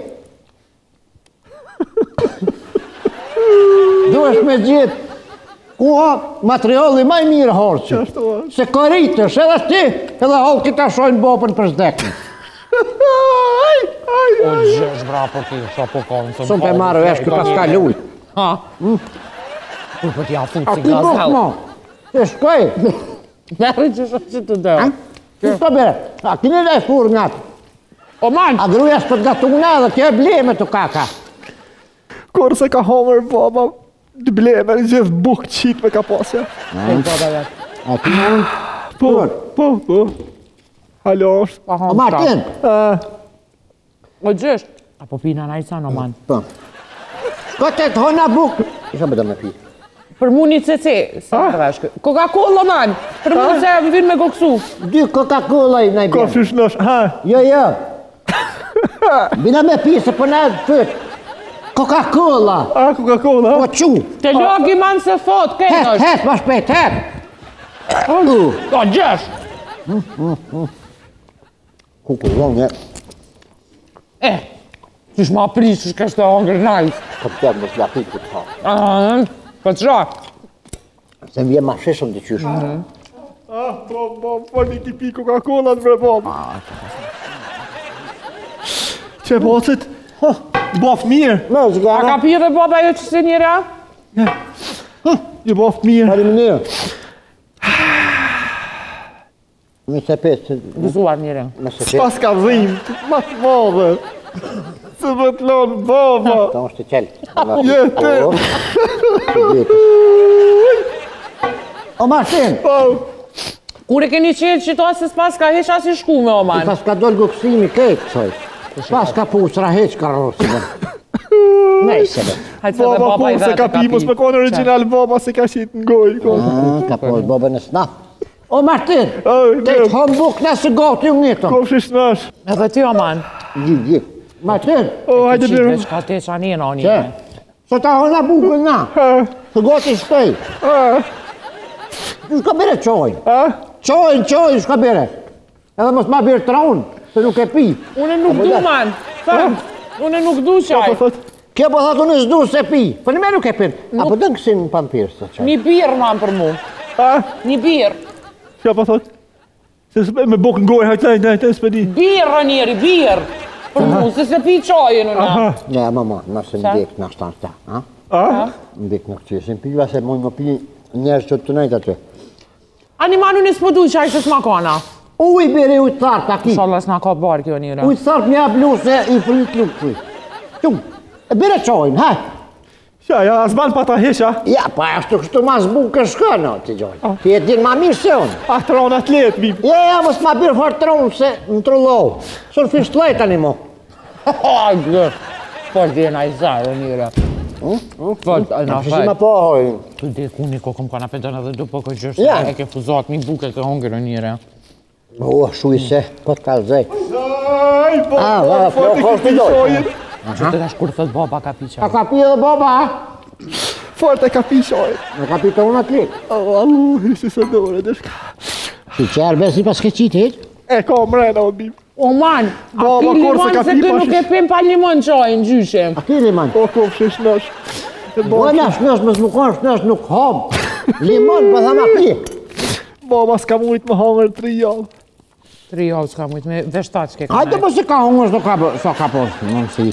Duesh me gjithë, ku ha materiali maj mirë horqë. Se këritësh, edhe ti, edhe halë kita shojnë bopën për zdekën. O gjësh bra po ki, sa po konë, se Sëmë pe marë vesh, këta s'ka lujtë. Ha? Kur për t'ja futë A si ti bukë gazell. mo, se shkoj. Merë që shumë që të dërë. Shka bere? A kini dhe furë ngatë. O man! A gruja s'pët gatuna dhe kjo e bleme të kaka. Kur se ka homër baba, të bleme, në gjithë bukë qitë me ka pasja. A ti në unë? Po. Halo është. O Martin! O gjësht. Apo pina na i sanë, o man. Po. Shko të të hona bukë. Isha bëda me pi. Për mu një CC, sa të veshkë. Coca-Cola, man! Për mu se më vinë me goksu. 2 Coca-Cola i na i bjerë. Kofshish nësh, ha? Jo. Bina me pi se për ne fët. Coca-Cola. A, Coca-Cola? Po qu. Të logi man se thot, kejnë është. Hes, ma shpejt, hes. O gjësht. Kukullon, Qysh ma prish, qysh kështë të hongër najs. Ka të tërë më s'lapit këtë ha. Po të shra. Se më vje ma sheshëm të qysh. Po një kipi Coca-Cola të bre baba. Që bocet? Bof mirë. Me, A zgara. ka pi dhe baba jo që se njëra? Ju bof mirë. Faleminderit. Me se pesë. Gëzuar njëra. Me se pesë. Pas ka dhim, ma të madhe. Se më të lonë baba. Ta është të qelë. Jetë. O Martin, Kur e keni qelë që to se s'pas ka heq as i shkume, o man. pas ka dollë gëksimi kejtë, kësoj. Pas ka pusra heq ka rrosë. Nejse be. Hajtë se dhe Baba baba i ku se vetë ka pi, mos me konë original baba se ka qitë në gojë. Ka pojë bobe në snaf. O Martin, Oj, te të hëmë buk nëse gati ju njëtën. Kofshish nësh. Edhe ty, o man. Gjit. Martin, O, hajde Qitë bërë. veç ka te qanin, o që? njëre. Së ta hëna bukën na. Së gati shtej. Shka bere qojnë. Qojnë, shka bere. Edhe mos ma bërë tronë, se nuk e pi. Une nuk du, man. Thëmë, une nuk du qaj. Kjo po thotë unë s'du se pi. Po në me nuk e pin. Apo dënë kësin në pampirë së qaj. Një birë, man, për mu. Një birë. Që po thot? Se me bukë në gojë, hajtë, s'pedi. Birë, njeri, birë. Për mu, se pi qajën, una. Ja, mama, nëse më dek në ashtan ta. Më dek në këqysin piva se moj më pi njerës që të nejtë aty. Ani manu në s'po du qaj se s'ma kona. Uj bere uj thartë aki. Inshallah s'na ka barë kjo njëre. Uj thartë mja blu se i frit nuk kuj. Qum, e bere qojnë, ha? Ja, asman pa ta hesha. Ja, pa ashtu kështu ma zbukë shka në të gjojnë. Ti e din ma mirë se unë. Atron atlet, bim. Ja, mos ma birë farë tronë se më trullohë. Sër fish të lejtë ani mo. Fort dhe na i zarë, njëre. Fort, na Shima fajt. po hojnë. Tu dhe ku një kokëm ka na pëndon edhe du po këtë gjështë. Ja. E ke fuzat, mi buke ke hongër, njëre. Shuj se, po të kalzej. Aj, po, va, po, po, të dojnë. Që të ka shkur thët baba ka pi A qaj. ka pi edhe baba, ha? Fort e ka pishoj. Në ka pi të unë atlit. Si së dore, deshka. Si qërë besi pas ke qitë heqë? E ka mrena, o bim. O man, a Baba, pi kur se limon ka se pi, të pa nuk e shish. pim pa limon qaj në gjyshe. A ki liman? O, kofshish nësh. Bona shnesh, mësë më konë shnesh nuk hom. Limon, po thama pi. Baba s'ka mujt më hangër 3 javë. 3 javë s'ka mujt me veshtat që ke ka Hajde po si ka hungër s'o ka postë, mënë si.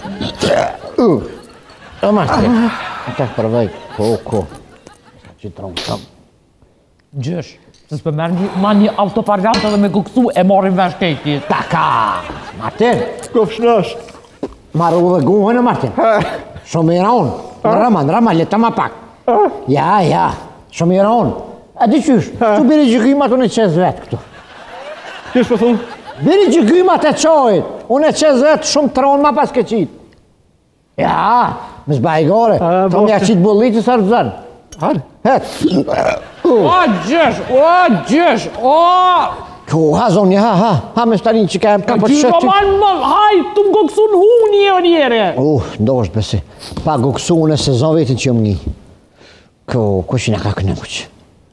O mashtë, ata përvej, ko. Që tronë shumë. Gjësh, se s'pe merë një autoparlant edhe me guksu e morin vesh kejti. Taka! Martin, Kofsh nësh. marru dhe guhën e Martin. Shumë i ronë. Në rama, leta ma pak. Ja, shumë i ronë. A di qysh, që biri gjykimat unë e qez vetë këtu. Qesh po thunë? Biri gjykimat e qojit, unë e qez vetë shumë tronë ma pas ke qitë. Ja, më zbajgore, të më ja qitë bullitë së rëzën. Harë? Het. O gjësh, o! Ku, ha zonja, ha me starin që ka për Gjyro qëtë. man më, haj, të më goksu në hu njëre. Ndoshtë besi, pa goksu në sezon vetin që më një. Ku që nga ka kënë muqë.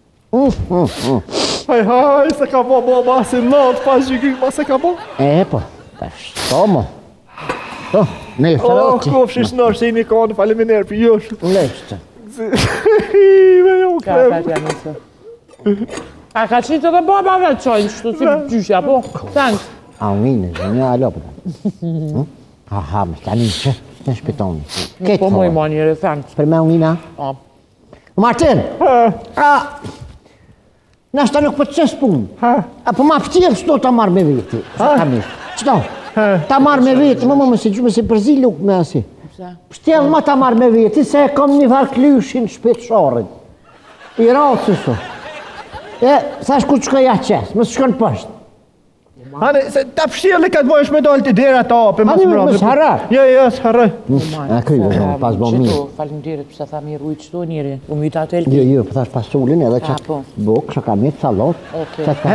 Haj, se ka bo baba, se natë pas gjykyma se ka bo. Po, shto mo. Ne O, faroti. kofshish nësh, se i një konë, faleminer për josh. Leshtë. Me jo krem. A ka qitë edhe baba vetë qojnë, qështu si gjyshja, po? Thanks. A unë një alo përta. Ha, me starin që, në shpitoni. Po mu i ma njëre, thanks. Për me unë. Po. Martin! Nashta nuk për të qesë punë. Apo ma pëtjerë s'do ta marrë me veti. Qëto? Ta marrë me veti, më si gjume si përzi lukë me asi. Pështjellë ma ta marrë me veti, se e kom një farë klyshin shpet sharit. I ratë si so. Thash ku qëka ja qesë, më së shkon pështë. Hane, ta pështjellë ka të bojsh me dollë të dera ta apë. Hane, më së harra. Jo, së harra. A kryve, pas bo mirë. Falimderit përsa tha mi rujtë qëto njëri, u myta të elki. Jo, për thash pasullin edhe që buk, që ka mitë salot. Që ka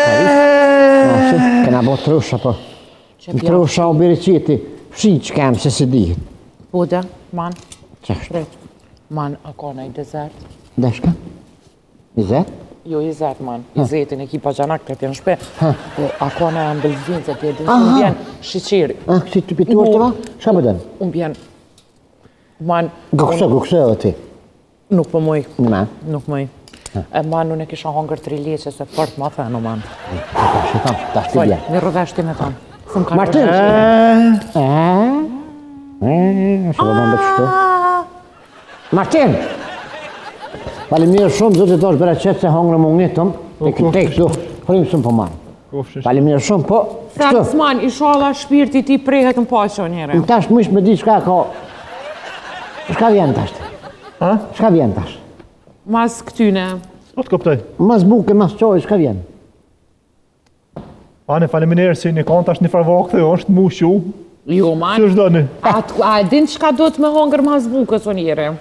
këna bo trusha, po. Trusha o biriciti, shi që kemë se si dihet. Bude, man. Qështë? Man, a ka në i desert? Deshka? I zet? Jo, i zet, man. I zetin e ki pa gjanak të pjenë shpe. A ka në ambelzin, se t'jedin, unë bjenë shiqiri. Kësi të pituar të ma? Qa më dënë? Unë bjenë, man... Gukse edhe ti? Nuk për muj. Në? Nuk mëj. Man, unë e kisha hongër 3 leqe, se fort ma thënë, man. Shikam, ta shti bjenë. Një rëveshti me thanë. Martin! Shë do më shtu. Martin! Faleminderit shumë, zotë të është bërë qëtë se hongë në mungnitëm, e këtë këtu, frimë shumë po marë. Faleminderit shumë, po... Saksman, ishala shpirti ti prehet në pacho njëre. Në tash mësh me di qka ka... Shka vjen tash? Shka vjen tash? Mas këtyne. Po të koptoj. Mas buke, mas qoj, shka vjen? Ane, faleminderit si një kanë tash një farvakë dhe është mu shu. Jo, man. Që është do një? A din qka do të me hongër mas bukës o njëre?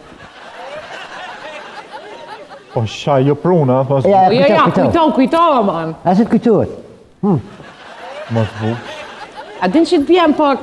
Po shaj, jo pruna, pas... Ja, kujtova, man. A se të kujtuat? Mas bukë. A din që të bjem pak?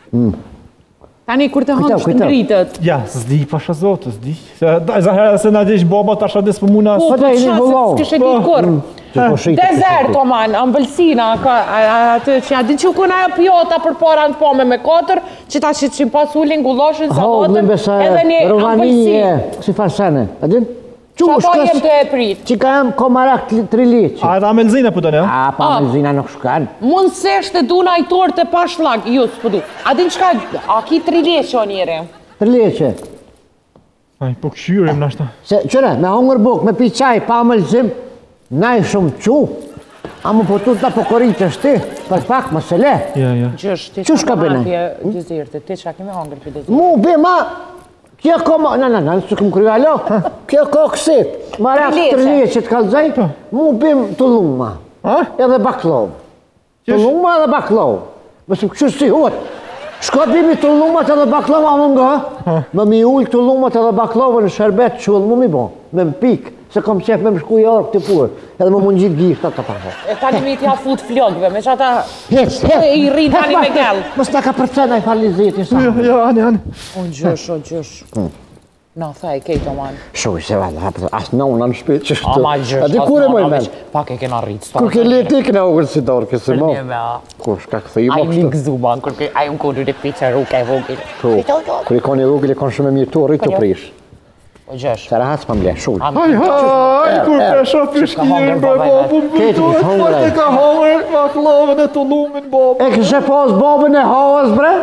Tani, kur të hongë shtë ngritët. Ja, s'di, pasha zotë, s'di. Zaherë se na dish boba, tash adis për muna... Po, po, s'kishe di kur. Desert, o man, ambëlsina, atë që a din që u kuna e pjota për para në pome me 4, që ta që pas ullin, gulloshin, salotën, edhe një ambëlsin. Si farsane, a din? Që ato jem të e prit? Që ka jem komarak 3 liqë. A edhe amelzina për të një? A, pa amelzina nuk shkan. Mund seshte du në ajtor të pa shlag, ju s'pëdu. A din qka, a ki 3 liqë o njëre? 3 liqë. Aj, po këshyrim në ashta. Se, qëre, me hongër buk, me pi qaj, pa amelzim, na i shumë qu. A mu po tu të pokorit është ti, për pak më se le. Ja. Gjësh, ti Qështë ka bëne? Ti që kemi hongër për dezirte? Mu, be, ma, kjo ko ma, në, që këmë kryo alo, kjo ko kësit, ma rak 3 liqë të kalzaj, mu bim të luma, edhe baklov. Të luma edhe baklov. Mësë kështu si hot, shko bimi të lumat edhe baklov, a më nga, më mi ullë të lumat edhe baklovë në shërbet qullë, mu mi bo, me më pikë, se kom qef me më shku i orë këtë purë, edhe më mund gjithë gjithë të përho. E tani mi t'ja fut flogve, me që ata i rinë tani me gjellë. Mësë ta ka përcena i faliziti, sa. Jo, Ani. O gjësh. Na, thaj, kejto, man. Shuj, se valla, asë në unë në shpit që shtë. A, ma gjësh, A di kure moj men? Pak e kena rritë. Kur ke leti këna u gërë si dorë, kësë mo. Kur shka këthë i mo A i kështë. një gëzu, man, kur ke a i më kodu dhe pitë rruke e vogil. Kur i koni rrugil i konë shumë e mirë tu, rritë të prish. O gjësh. Se rahatës pa mle, shuj. Aj, kur ka shopi shkirin, bre, bobu, më ka hongër, ma klovën e të lumin, bobu. E kështë pas bobën e havës, bre?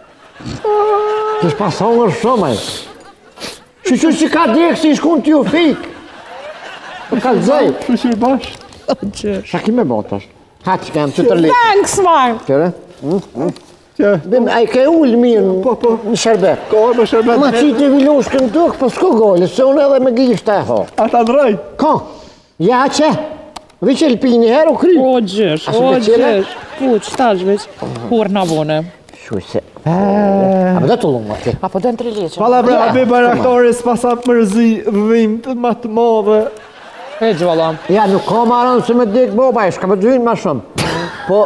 Kështë pas hongër shumë, e. Që ka dikë si shkun t'ju fikë. Për kalëzaj. Shqyr bashkë. O gjësh. Qa ki me botash? Ha që kemë që tërli. Thanks, man. Kjere? Bim, a i ke ullë mirë në shërbet. Ko, me shërbet. Ma qitë një vilushkën tukë, për s'ko gole, se unë edhe me gjishtë e ho. Ata drejt. Ka? Ja që? Vi që lpini herë u kry. O gjësh. Po, qëtash veç. Kur në vone. Shuj se. A më dhe të lumë ati. Apo dhe në 3 liqë. Pala bre, abi baraktoris pasat mërzi vim të matë modhe. E gjvala. Ja, nuk ka marën se me dikë boba, e shka me dhujnë ma shumë. Po...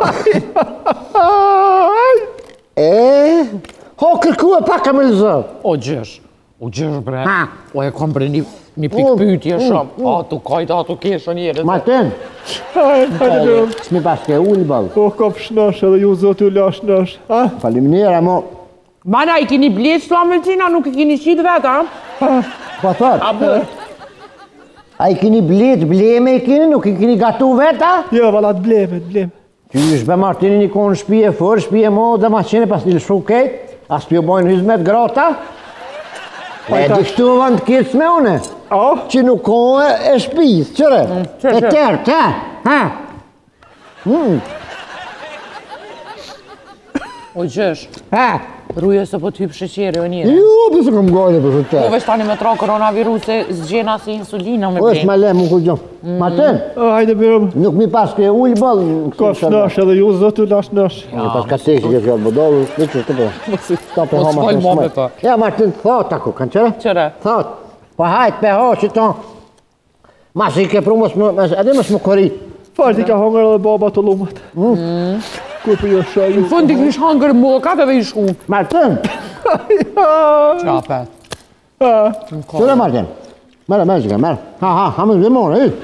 Ho kërku e pak e me lëzë. O gjësh, bre. O e kom bre një pikë pytje shumë. A tu kajta, a tu keshë njërë. Martin, s'mi pas ke ullë balë. O, kop shnosh edhe ju zotë ju lash shnosh. Faleminera, mo... Mana, i kini bleq të amelcina, nuk i kini qitë vetë, a? Po thot? A bërë. A i kini bleq, bleme i kini, nuk i kini gatu vetë, a? Jo, valat bleme. Që i shbe Martini një konë shpije fërë, shpije mo, dhe ma qene pas një lëshu kejt, as t'ju bojnë hizmet grota. E di shtu vënd kic me une, që nuk kohë e shpis, qëre? E tërë, ha? O gjësh, Ha? rruje se po t'hyp sheqeri o njëre. Jo, përse këm gojnë për Po shëtë. veç tani me tra koronavirus se zgjena si insulina me O, është me le, më ku gjohë. Martin, Hajde birëm. nuk mi pas ke ullë bëllë. Ka shnash edhe ju zëtu la shnash. Mi pas ka tekë që kjo bëdollu, dhe që të bërë. Sta për Po ho s'fol Martin mo me smaj. ta. Ja, Martin, thot ako, kanë qëre? Qëre? Thot, po hajt pe ho që ton. Mas i ke pru edhe mos më korit. Farti ka hongër edhe baba të lumat. Kur për jo shaju. Në fundi kish hangër mokat edhe i shku. Martin, Qapet. qëre Martin? Mere, që mere. Ha, më zhvimone, i.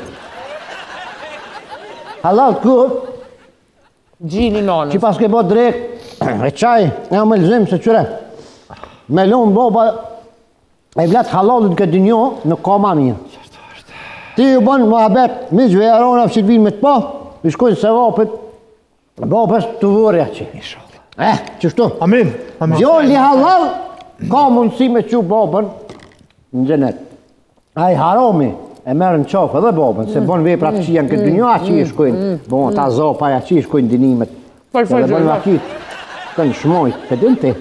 Halal të kur, Gjini nonës. që pas ke bo drek, e qaj, e me lëzim se qëre. Me lumë boba, e vlet halalit këtë dinjo, në ka ma mirë. Ti ju bënë më abet, mi gjve e arona që të vinë me të po, i shkojnë se vapët, babës të vërja që. Qështu? Amin. Djolli halal, ka mundësi me që babën në gjenet. A i haromi, e merë në qafë edhe babën, se bënë vepra të që janë këtë dinjo, a që i shkojnë, bënë ta zopa, a që i shkojnë dinimet. Fal, Edhe bënë fal. vakit, kënë shmojt, të din ti.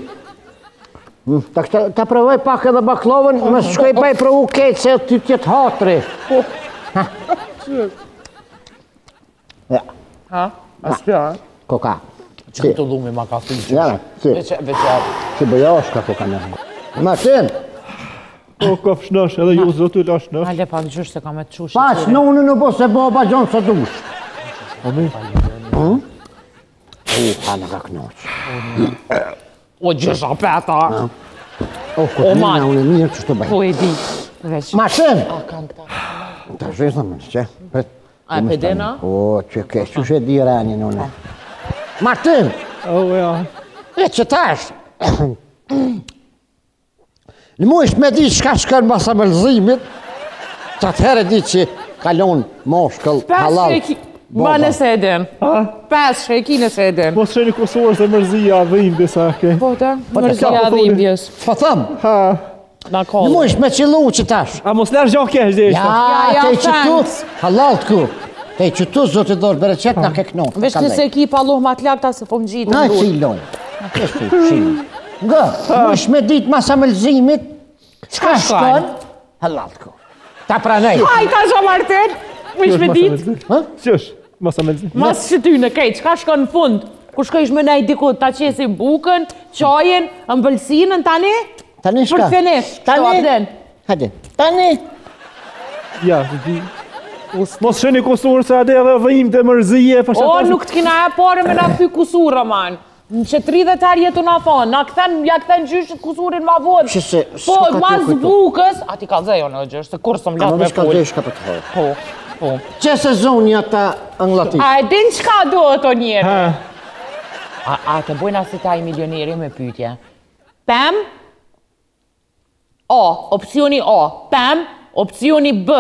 Ta provoj pak edhe baklovën, më shkoj pa i provu ketë se ty tjetë hatri. Ja, Ha? Asja? koka. Që këtë lumi ma ka thunë që. Ja, si, Veqar. si bëjoshka koka në. Martin, O, ka shnash edhe ju zëtu la shnash. Ale pa në gjysh se ka me të qushë. pas në unë në bo se baba gjonë së dush. Ha në ka knoqë. O gjysh apeta. O, këtë man. mina unë e mirë që të bëjë. Po e di. Veç. Martin! A kanë ta. Ta shesë në mënë, që? A e pedena? O, që ke, që shë di rani në une. Martin! O, ja. E që tash, në mu ishtë me di qka shkën basa me lëzimit, që atëherë di që kalon moshkëll halal. Ma nëse e den. 5 sheki nëse e den. Mos sheni Kosovës dhe mërzia dhim disa ke. Po të, ka mërzia po dhe thoni. Indjes. Po thëmë, Ha. Na në mu kollë. ishtë me qilu që tash. A mos lërë gjoke është dhe ishte. Ja, te i qëtu, thanks. halal të ku. Te i qëtu, zotë i dorë, bere qëtë na ke knotë. Vesh nëse ki pa luh ma të lakta se po më gjitë Na në e dur. cilon. Nga, mu ishtë me dit masa me lëzimit, qka shkën, halal të ku. Ta pranej. Hajta zho Martin, më ish me ditë. Qësh, masa me lëzim. Mas që ty në kejtë, qka shkon në fund? Ku shkojsh me nej diku ta qesi bukën, qajen, ëmbëlsinën tani? Tani shka? Për fenesht, Tani? Hajde. Tani? Ja, di. Mos sheni Kosovës se ade edhe dhim dhe mërzije. O, nuk t'kina e pare me na thy kusura, man. Në që 30 herë jetu na thonë, na këthen, ja këthen gjyshit kusurin ma vodë. Që se, Po, s'ka mas ty kujtu. bukës, a ti ka zejo në gjysh, se kur së më Ma latë me më shka pull. dhe shka për të hojë. Po, po. Që sezonja ta në latit? A e din qka do të njeri? Ha. A të bojna si ta i milioneri me pytje. Pem, A, opcioni A. Pem, opcioni B.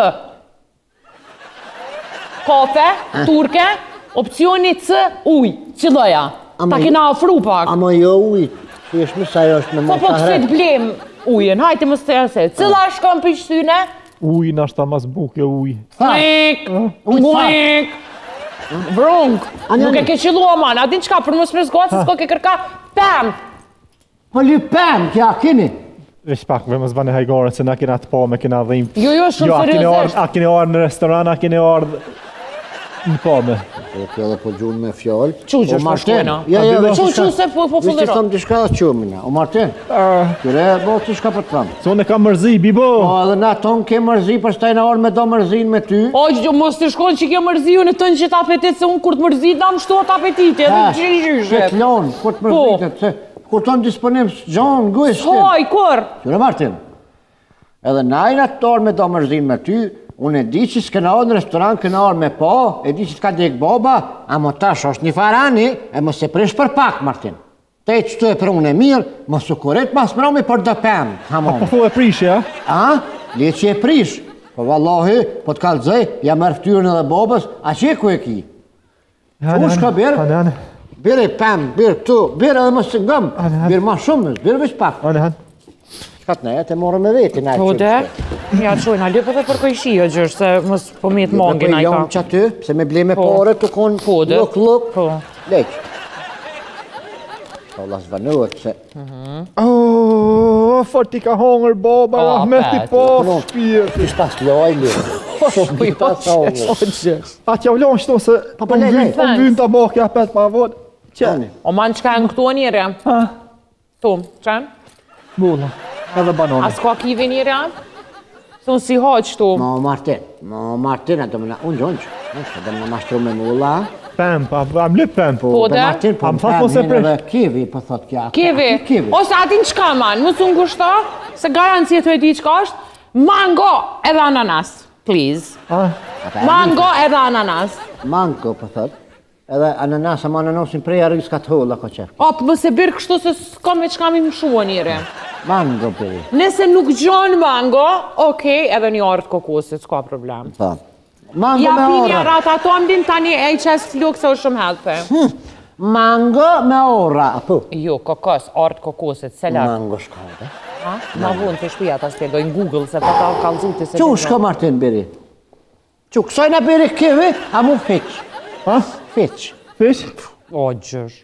Kafe, turke, opcioni C, uj. Qëlloja? Ama Ta ju- kena afru pak. Ama jo ujt, që është mësa jo është me Po më po të pëse hret. të blem ujen, hajte më stërse. Cëla shkon për shtyne? Uj, nashta mas buke uj. Mwik, Ujt fa. mwik. Vrunk, Ani, nuk e ani. ke qëllua man, a din qka për mos me zgotë, se s'ko ke kërka pem. Po lypem, kja kini. Vesh pak, me mos bane hajgore, se na kena të po, me kena dhim. Jo, shumë Jo, a kene seriozisht. ardhë, a kene ardhë në restoran, a kene ardhë në po me. E kjo dhe po gjunë me fjallë. Quqë është shkojna. Ja, ja, veç Quqë se po Vështë të fullero. thëmë të shka dhe qëmina. O Martin, kyre, bo të shka për të thëmë. Se unë e kam mërzi, bibo. Po edhe na tonë ke mërzi, për shtaj në orë me do mërzin me ty. O, që mos të shkon që ke mërziju në tënë që t'apetit, se unë kur të mërzit, na më shtot apetiti, edhe Ha, që i Që gjyshet. t'lonë, kur të mërzitet, se kur tonë disponim gjonë, gujshtin. Hoj, kur? Kyre Martin, edhe najna të orë me do mërzin me ty, unë e di që s'kena orë në restoran, kena orë me po, e di që t'ka dek boba, a mo tash është një farani, e mos e prish për pak, Martin. Te që tu e për unë e mirë, mos u kuret mas mromi për dë pëmë, hamon. Po thu e prish, ja? A? Le që e prish. Po vallahi, po të kalëzëj, ja mërë ftyrën edhe bobës, a që e ku e ki? Ku shka birë? Ane, ane. Birë e pëmë, birë këtu, birë edhe më së ngëmë, Ane, ane. birë ma shumë, birë veç pak. Ane, ane. Shkat ne, te morë me veti na e Po qëmë. de, ja qojnë, a lëpë dhe për kojshia gjërë, se mos po metë mangin a i Jam ka. që aty, se me bleme pare të konë Po, de. luk, Po. leq. Allah zvanët se... Oh, fort i ka hongër, baba, Rahmet i po, shpirë. Ishtë pas lojli. Ishtë pas hongër. A t'ja vlonë shto se... Pa, lej. Po vynë të bokja pet pa vod. Qenë? O man qka në këtu njëre? Ha? Tom, qenë? Mulla. Edhe banane. A s'ka kive njëre? Se unë si hoqë tu. Ma Martin, atë më na... Unë gjënqë. Dhe më mashtru me mulla. Pempa, am lyp pempo. Po, Dhe de? Martin, po Am më thot mos e përmin prish. edhe kivi, po thot kja. Kivi? Kivi. Ose atin qka man, mësë unë gushta, se garancie të e di qka është, mango edhe ananas, please. Mango edhe ananas. Mango, po thot. Edhe ananasa, ma ananasin prej arri s'ka të holla, ko qef. O, për mëse birë kështu se s'kam me qka mi më shua njëre. Mango, peri. Nëse nuk gjonë mango, okej, edhe një artë kokosit, s'ka problem. Po. Mango Ja me pini ora. rata ato amdin tani e qes fluk se u shumë helpe. Mango me ora. Po. Jo, kokos, artë kokosit, selat. Mango shka, dhe. Ha? Ma vonë të shpia ta spjegoj në Google se ta ta kalzuti se... Qu shka Martin beri? Qu, kësojna beri kivi, a mu fiq. Ha? Fiq. Fish? O, gjësh.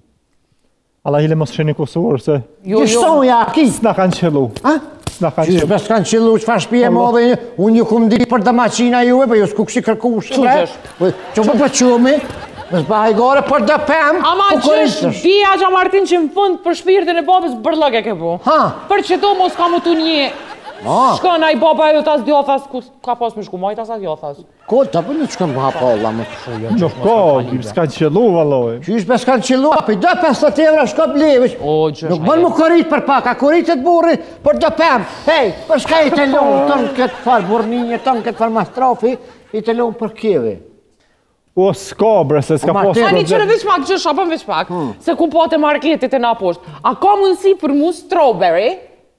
Allah hile mos sheni Kosovër se... Jo, Gjështon ja ki. S'na kanë qëllu. Ha? S'na kanë Qysh qëllu. bes kanë qëllu që fa shpije më dhe unë ju kum di për damaqina juve, për ju s'ku kësi kërkush. Qu gjësh? Që për qëmi, më s'bahaj gore për dhe pem, Ama po gjësh, koristësh. dija që Martin që më fund për shpirtin e babës bërlëk e ke bu. Ha? Për që do mos ka më tu një... Ha? Shkon a i baba e tas djothas, ku ka pas më shku majtas a djothas. Ko, të për një që këmë ha palla më të shuja. Nuk ka, s'kanë qëllu, valloj. Qysh bes kanë qëllu, për dhe 50 evra shka blevish. O, gjësh, Nuk bën më korit për pak, a koritet burri për dhe pem. Hej, për shka i të lonë tënë këtë farë burninje, tënë këtë farë mastrofi, i të lonë për kivi. O, s'ka bre, se s'ka O, pas Martin. Tani qëre veç pak gjësh, apëm veç pak, se ku po të marketit e na poshtë. A ka mundësi për mu strawberry?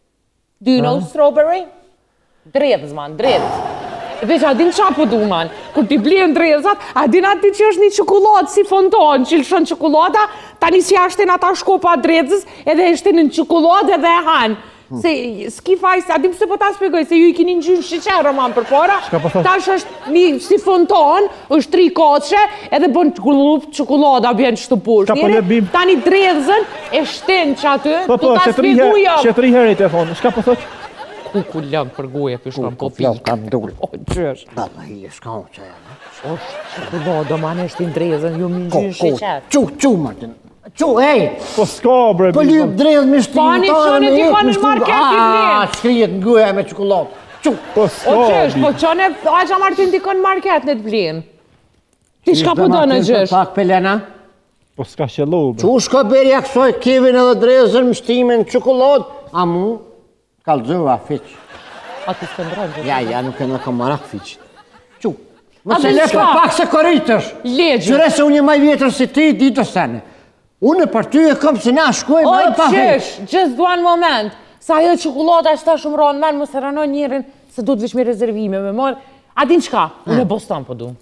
Do you know strawberry? Dredhës, man, dredhës. Veç, a din qa po du, man? Kur ti blihen drezat, a din ati që është një qokollatë si fonton, që lëshon qokollata, tani si ashten ata shkopa drezës, edhe eshten në qokollatë edhe e hanë. Se s'ki faj, a dim se po ta spjegoj, se ju i kini në gjynë sheqerë, man, për para. Çka po thot? Tash është një si fonton, është 3 katshe, edhe bën qokollata bjen qëtu poshtë. Çka po le bim? Tani drezën e shten që aty, Po, tu ta që 3 spjeguja. herë i të thonë. Shka po thot? Ku lëmë për goje, për shkam po Fjall pikë. kam dullë. O, gjësh. Baba i shka o që janë. Është qokollada, man, është i ndrezën, ju më në gjynë sheqerë. Qu, Martin. Qu, ej. Po s'ka bre, Po lyp drejt me shtinë. Pani qënë ti ka në market i vlen. Shkrijet në guja me qokollatë. Qu. Po O, s'ka gjësh, bi. po qënë Aqa Martin ti ka në market në të vlen. Ti shka po do në gjësh? Pak pelena. Po s'ka qëllu bre. Qu shka berja kësoj kivin edhe drezën më shtimin qokollatë, a mu kalzova fiq. A ti s'këndrojnë gjësh? Ja, nuk e në kam marak fiq. Qu. A Mëse dhe le s'ka? për pak se koritësh. Legjë. Qëre se unë një maj vjetër si ti, ditë sene. Unë për ty e kom se na shkoj O, më dhe pa fiq. gjësh, just duan moment. Sa ajo qokollata është ta shumë ronë men, mos e ranon njërin, se du të veç me rezervime, me morë. A din qka? Unë e Boston po du.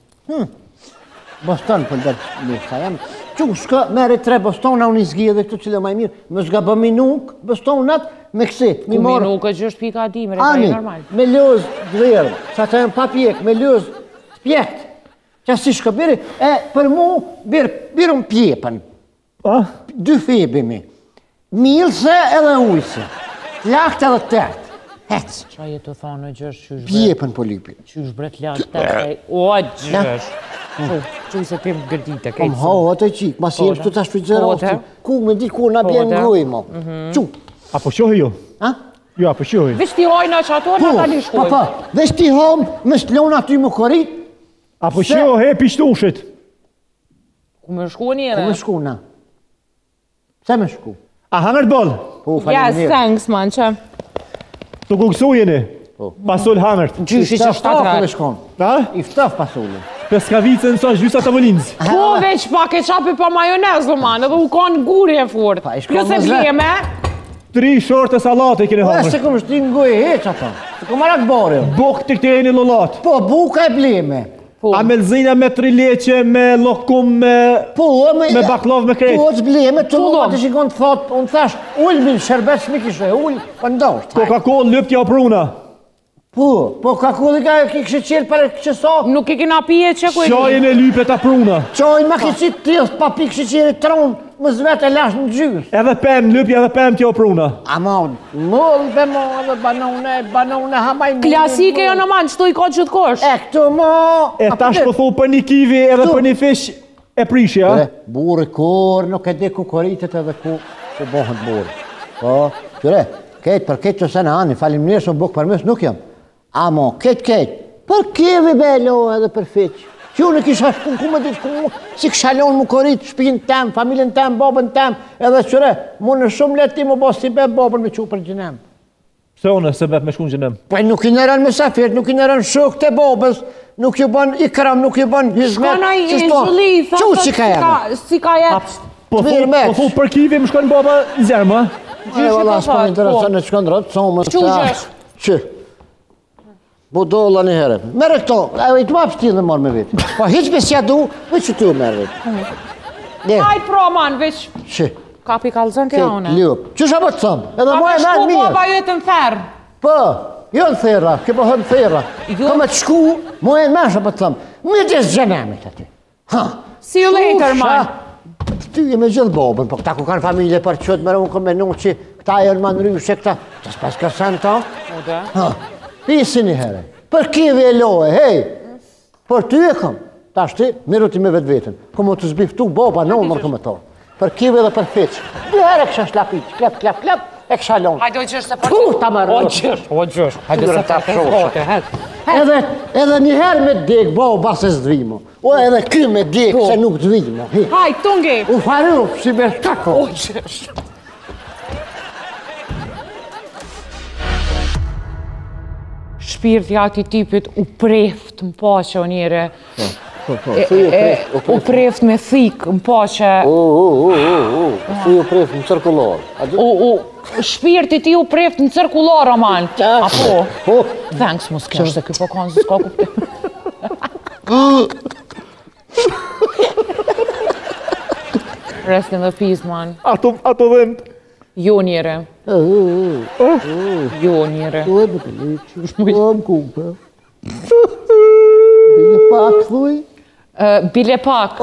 Boston për dhe lista jam. Qu, shka mere 3 Bostona, unë i zgjidhe dhe këtu cilë maj mirë. Më zga bëmi nuk, Bostonat, me kësi. Mi Ku mi morë, nuk e gjësh pika adi, me reta ani, e normal. me lëz dverë, sa të jenë pa pjek, me lëz pjekt. Qa si shka biri, e për mu, birë më pjepën. A? 2 febimi. Milëse edhe ujse. Lakt edhe tërt. Hec. Qa je të thonë gjësh qysh bre? Pjepën po lipi. Qysh bret lart të e... O, gjësh. Qu se pim gërdite, Kom kejtë. ho, atë qik, mas jem të ta shfridzerofti. Ku me di ku na bjen ngoj, mo. Qu. Apo shohi jo? Ha? Jo, apo shohi. Veç ti hojna që ato, na tani shkoj. Pa, veç ti hom, me stlon aty më korit, Apo shohi e pishtushit. Ku me shku njëre? ku me shku na? Se me shku? A hangër bol? Po, Yes, faleminderit. thanks, man, që. Të kukësu jeni. Pasul hangërt. Gjyshi që Iftaf 7 me herë. shkon. A? Iftaf pasulli. Peskavicën sa gjysa të vëlinz. Po veç pak e qapi pa majonez, do man, edhe u kanë guri e fort. Pa, i shkon Jo se me zë. bleme, 3 shorte salate keni Po, e se hangër. kom shtin ngoj heq ato. Se kom arak bore. Buk të këtejni lullat. Po, buka e bleme. A me lëzina me trileqe, me lokum, me baklov, me krejt? Po, zbleme, të mua të shikon të thot, unë thash, ullë mi shërbet s'mi kishe, ullë, për ndosht. Coca-Cola lyp t'ja pruna. Po, Coca-Cola ka kështë qelë për kështë sa. Nuk e kina pije që ku e Qajin e lype ta pruna. Qajin ma kështë tjës, pa pi kështë qelë tronë, më zvet e lash në gjyrë. Edhe pem, lypja edhe pem t'ja pruna. Ama, mëllë be mo, edhe banone, hamaj mëllë. Klasike jo në manë, qëtu i ka qëtë kosh. E këtu mo. E tash po thu për një kivi edhe për një fish e prishja. Burë kur, nuk e di ku koritet edhe ku bohën burë. Po, qëre, për këtë që se në anë, falim njërë shumë bukë për mësë nuk jam. Amo, këtë, për kjevi bello edhe për fiqë. Që unë kisha shkun ku më ditë ku si këshalon më korit, shpinë tem, familjen tem, babën tem, edhe qëre, mu në shumë leti më bo si be babën me që për gjinem. Se une, se be me shkun gjinem? Po nuk i nërën me safirët, nuk i nërën shuk të babës, nuk ju bën ikram, nuk ju bën hizmet. Shkona i insulli, si ka jetë? Si ka jetë? Po thu për kivi më shkon baba në zerë, E valla, s'pa interesant në qëkën rëtë, somën, që? Budolla një herë. Mere këto, i të ma pështin dhe marrë me vetë. Po hiq me s'ja du, veç që ty merë vetë. Hajt pro man, veç. Që? Kapi kalzën të jaune. Ljop. Që shë po të thëmë? Edhe ma e merë mirë. Ka me shku baba jetë në therë. Po, jo në thera, ke po hënë thera. Ka me të shku, ma e merë shë po të thëmë. Me gjithë gjenemit aty. See you later, man. Ty e me gjithë bobën, po këta ku kanë familje për qëtë, mërë unë këmë menu që këta e në manryshe këta. Që s'pas kësën ta? Pisi një herë, për kivi e loje, hej, për ty e këm, ta shti, miru ti me vetë vetën, këmë të zbiftu boba në unë mërë këmë tonë, për kivi dhe për fiqë, dy herë e kësha shlapit, klep, e kësha lonë. Hajdo i qështë se për të. Ta marrë. O qështë, hajdo se për të. Edhe një herë me dek, boba se zdvimo, o edhe ky me dek se nuk zdvimo. Hajt, tungi. U faru, si me shkako. O qështë. Shpirti ati tipit u preft më pache o njere. U preft me thik më pache. Si u preft në cirkullar. Shpirti ti u preft në cirkullar, Aman. Apo? Thanks, mos kesh se kjo po kanë zë s'ka kuptim. Rest in the peace, man. Ato dhëmë. Jo njere. Jo njere. Shpëm kupe. Bile pak, thuj? Bile pak.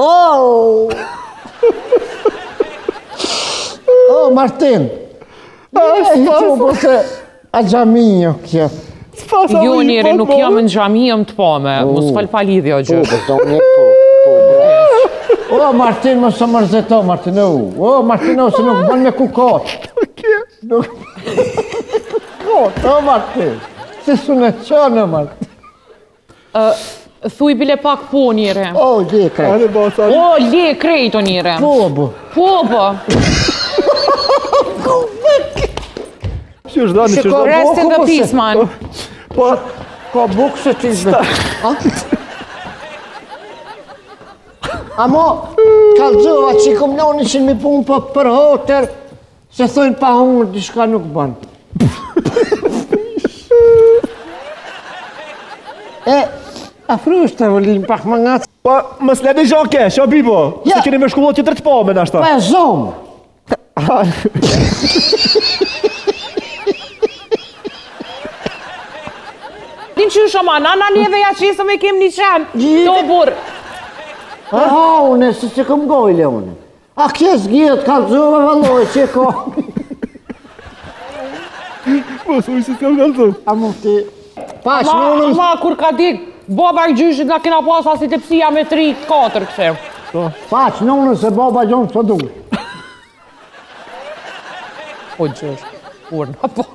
Martin. A gjamijo kjo. Jo njere, nuk jam në gjamijo më të pome. Mos falidhjo gjë. O, Martin, më së mërzeto, Martino. O, Martino, se nuk bën me ku kotë. Kotë, o, Martin. Si su në qënë, Martin. Thuj bile pak po njëre. O, le krejt. O, le krejt o njëre. Po, po. Rest in the peace, man. Ka bukë se ti zbe. Amo, kalzova që i kom noni që mi punë për hotër, se thujnë pa unë, dishka nuk banë. A frusht të vëllim pak më nga të... Pa, më sledi zhoke, sho bibo, se keni me shkullot që të të po me nashta. Pa e zomë. Din që shoma, nana njeve ja që jesëm e kem një qenë, do burë. Une, se që këm gojle une. A kje zgjit, kalzove vëlloj, që ko. Mos ujë se s'kam kalzove. A mu ti... Pash, në Ma, kur ka dik, baba i gjyshit nga kena pas asit e pësia me 3-4 këse. Pash, në unë se baba gjonë të du. O gjysh, urna po.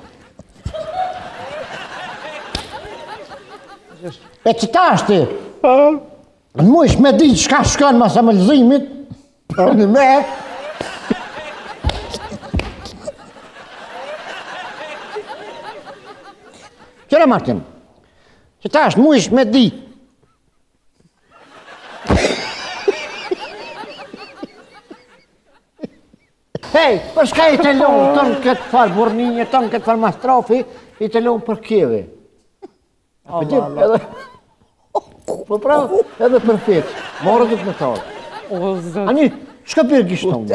E që ta është ti? Në mu ish me di qka shkën ma sa më lëzimit. Në me. Qëre Martin? Që ta është mu ish me di. Hej, për shka i të lonë tënë këtë farë burninje, tënë këtë farë mastrofi, i të lonë për kjeve. Po pra, edhe perfekt. Morët të me talë. O, zë. Ani, shka për gishtë tonë?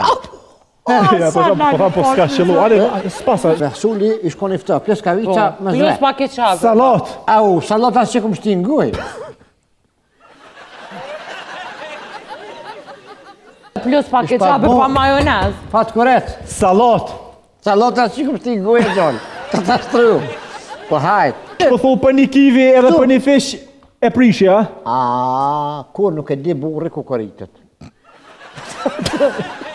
Po s'ka qëllu, s'pasa. Me sulli, i shkon i fëta, pleskavica, me zle. Plus pa keqapë. Salat. Au, salata që këmë shti nguj. Plus pa keqapë pa majonez. Fatë koret. Salat. Salata që këmë shti nguj e gjonë. Katastru. Po hajtë. Po thu për një kivi edhe për një fish e prishja. Kur nuk e di burri kukoritet.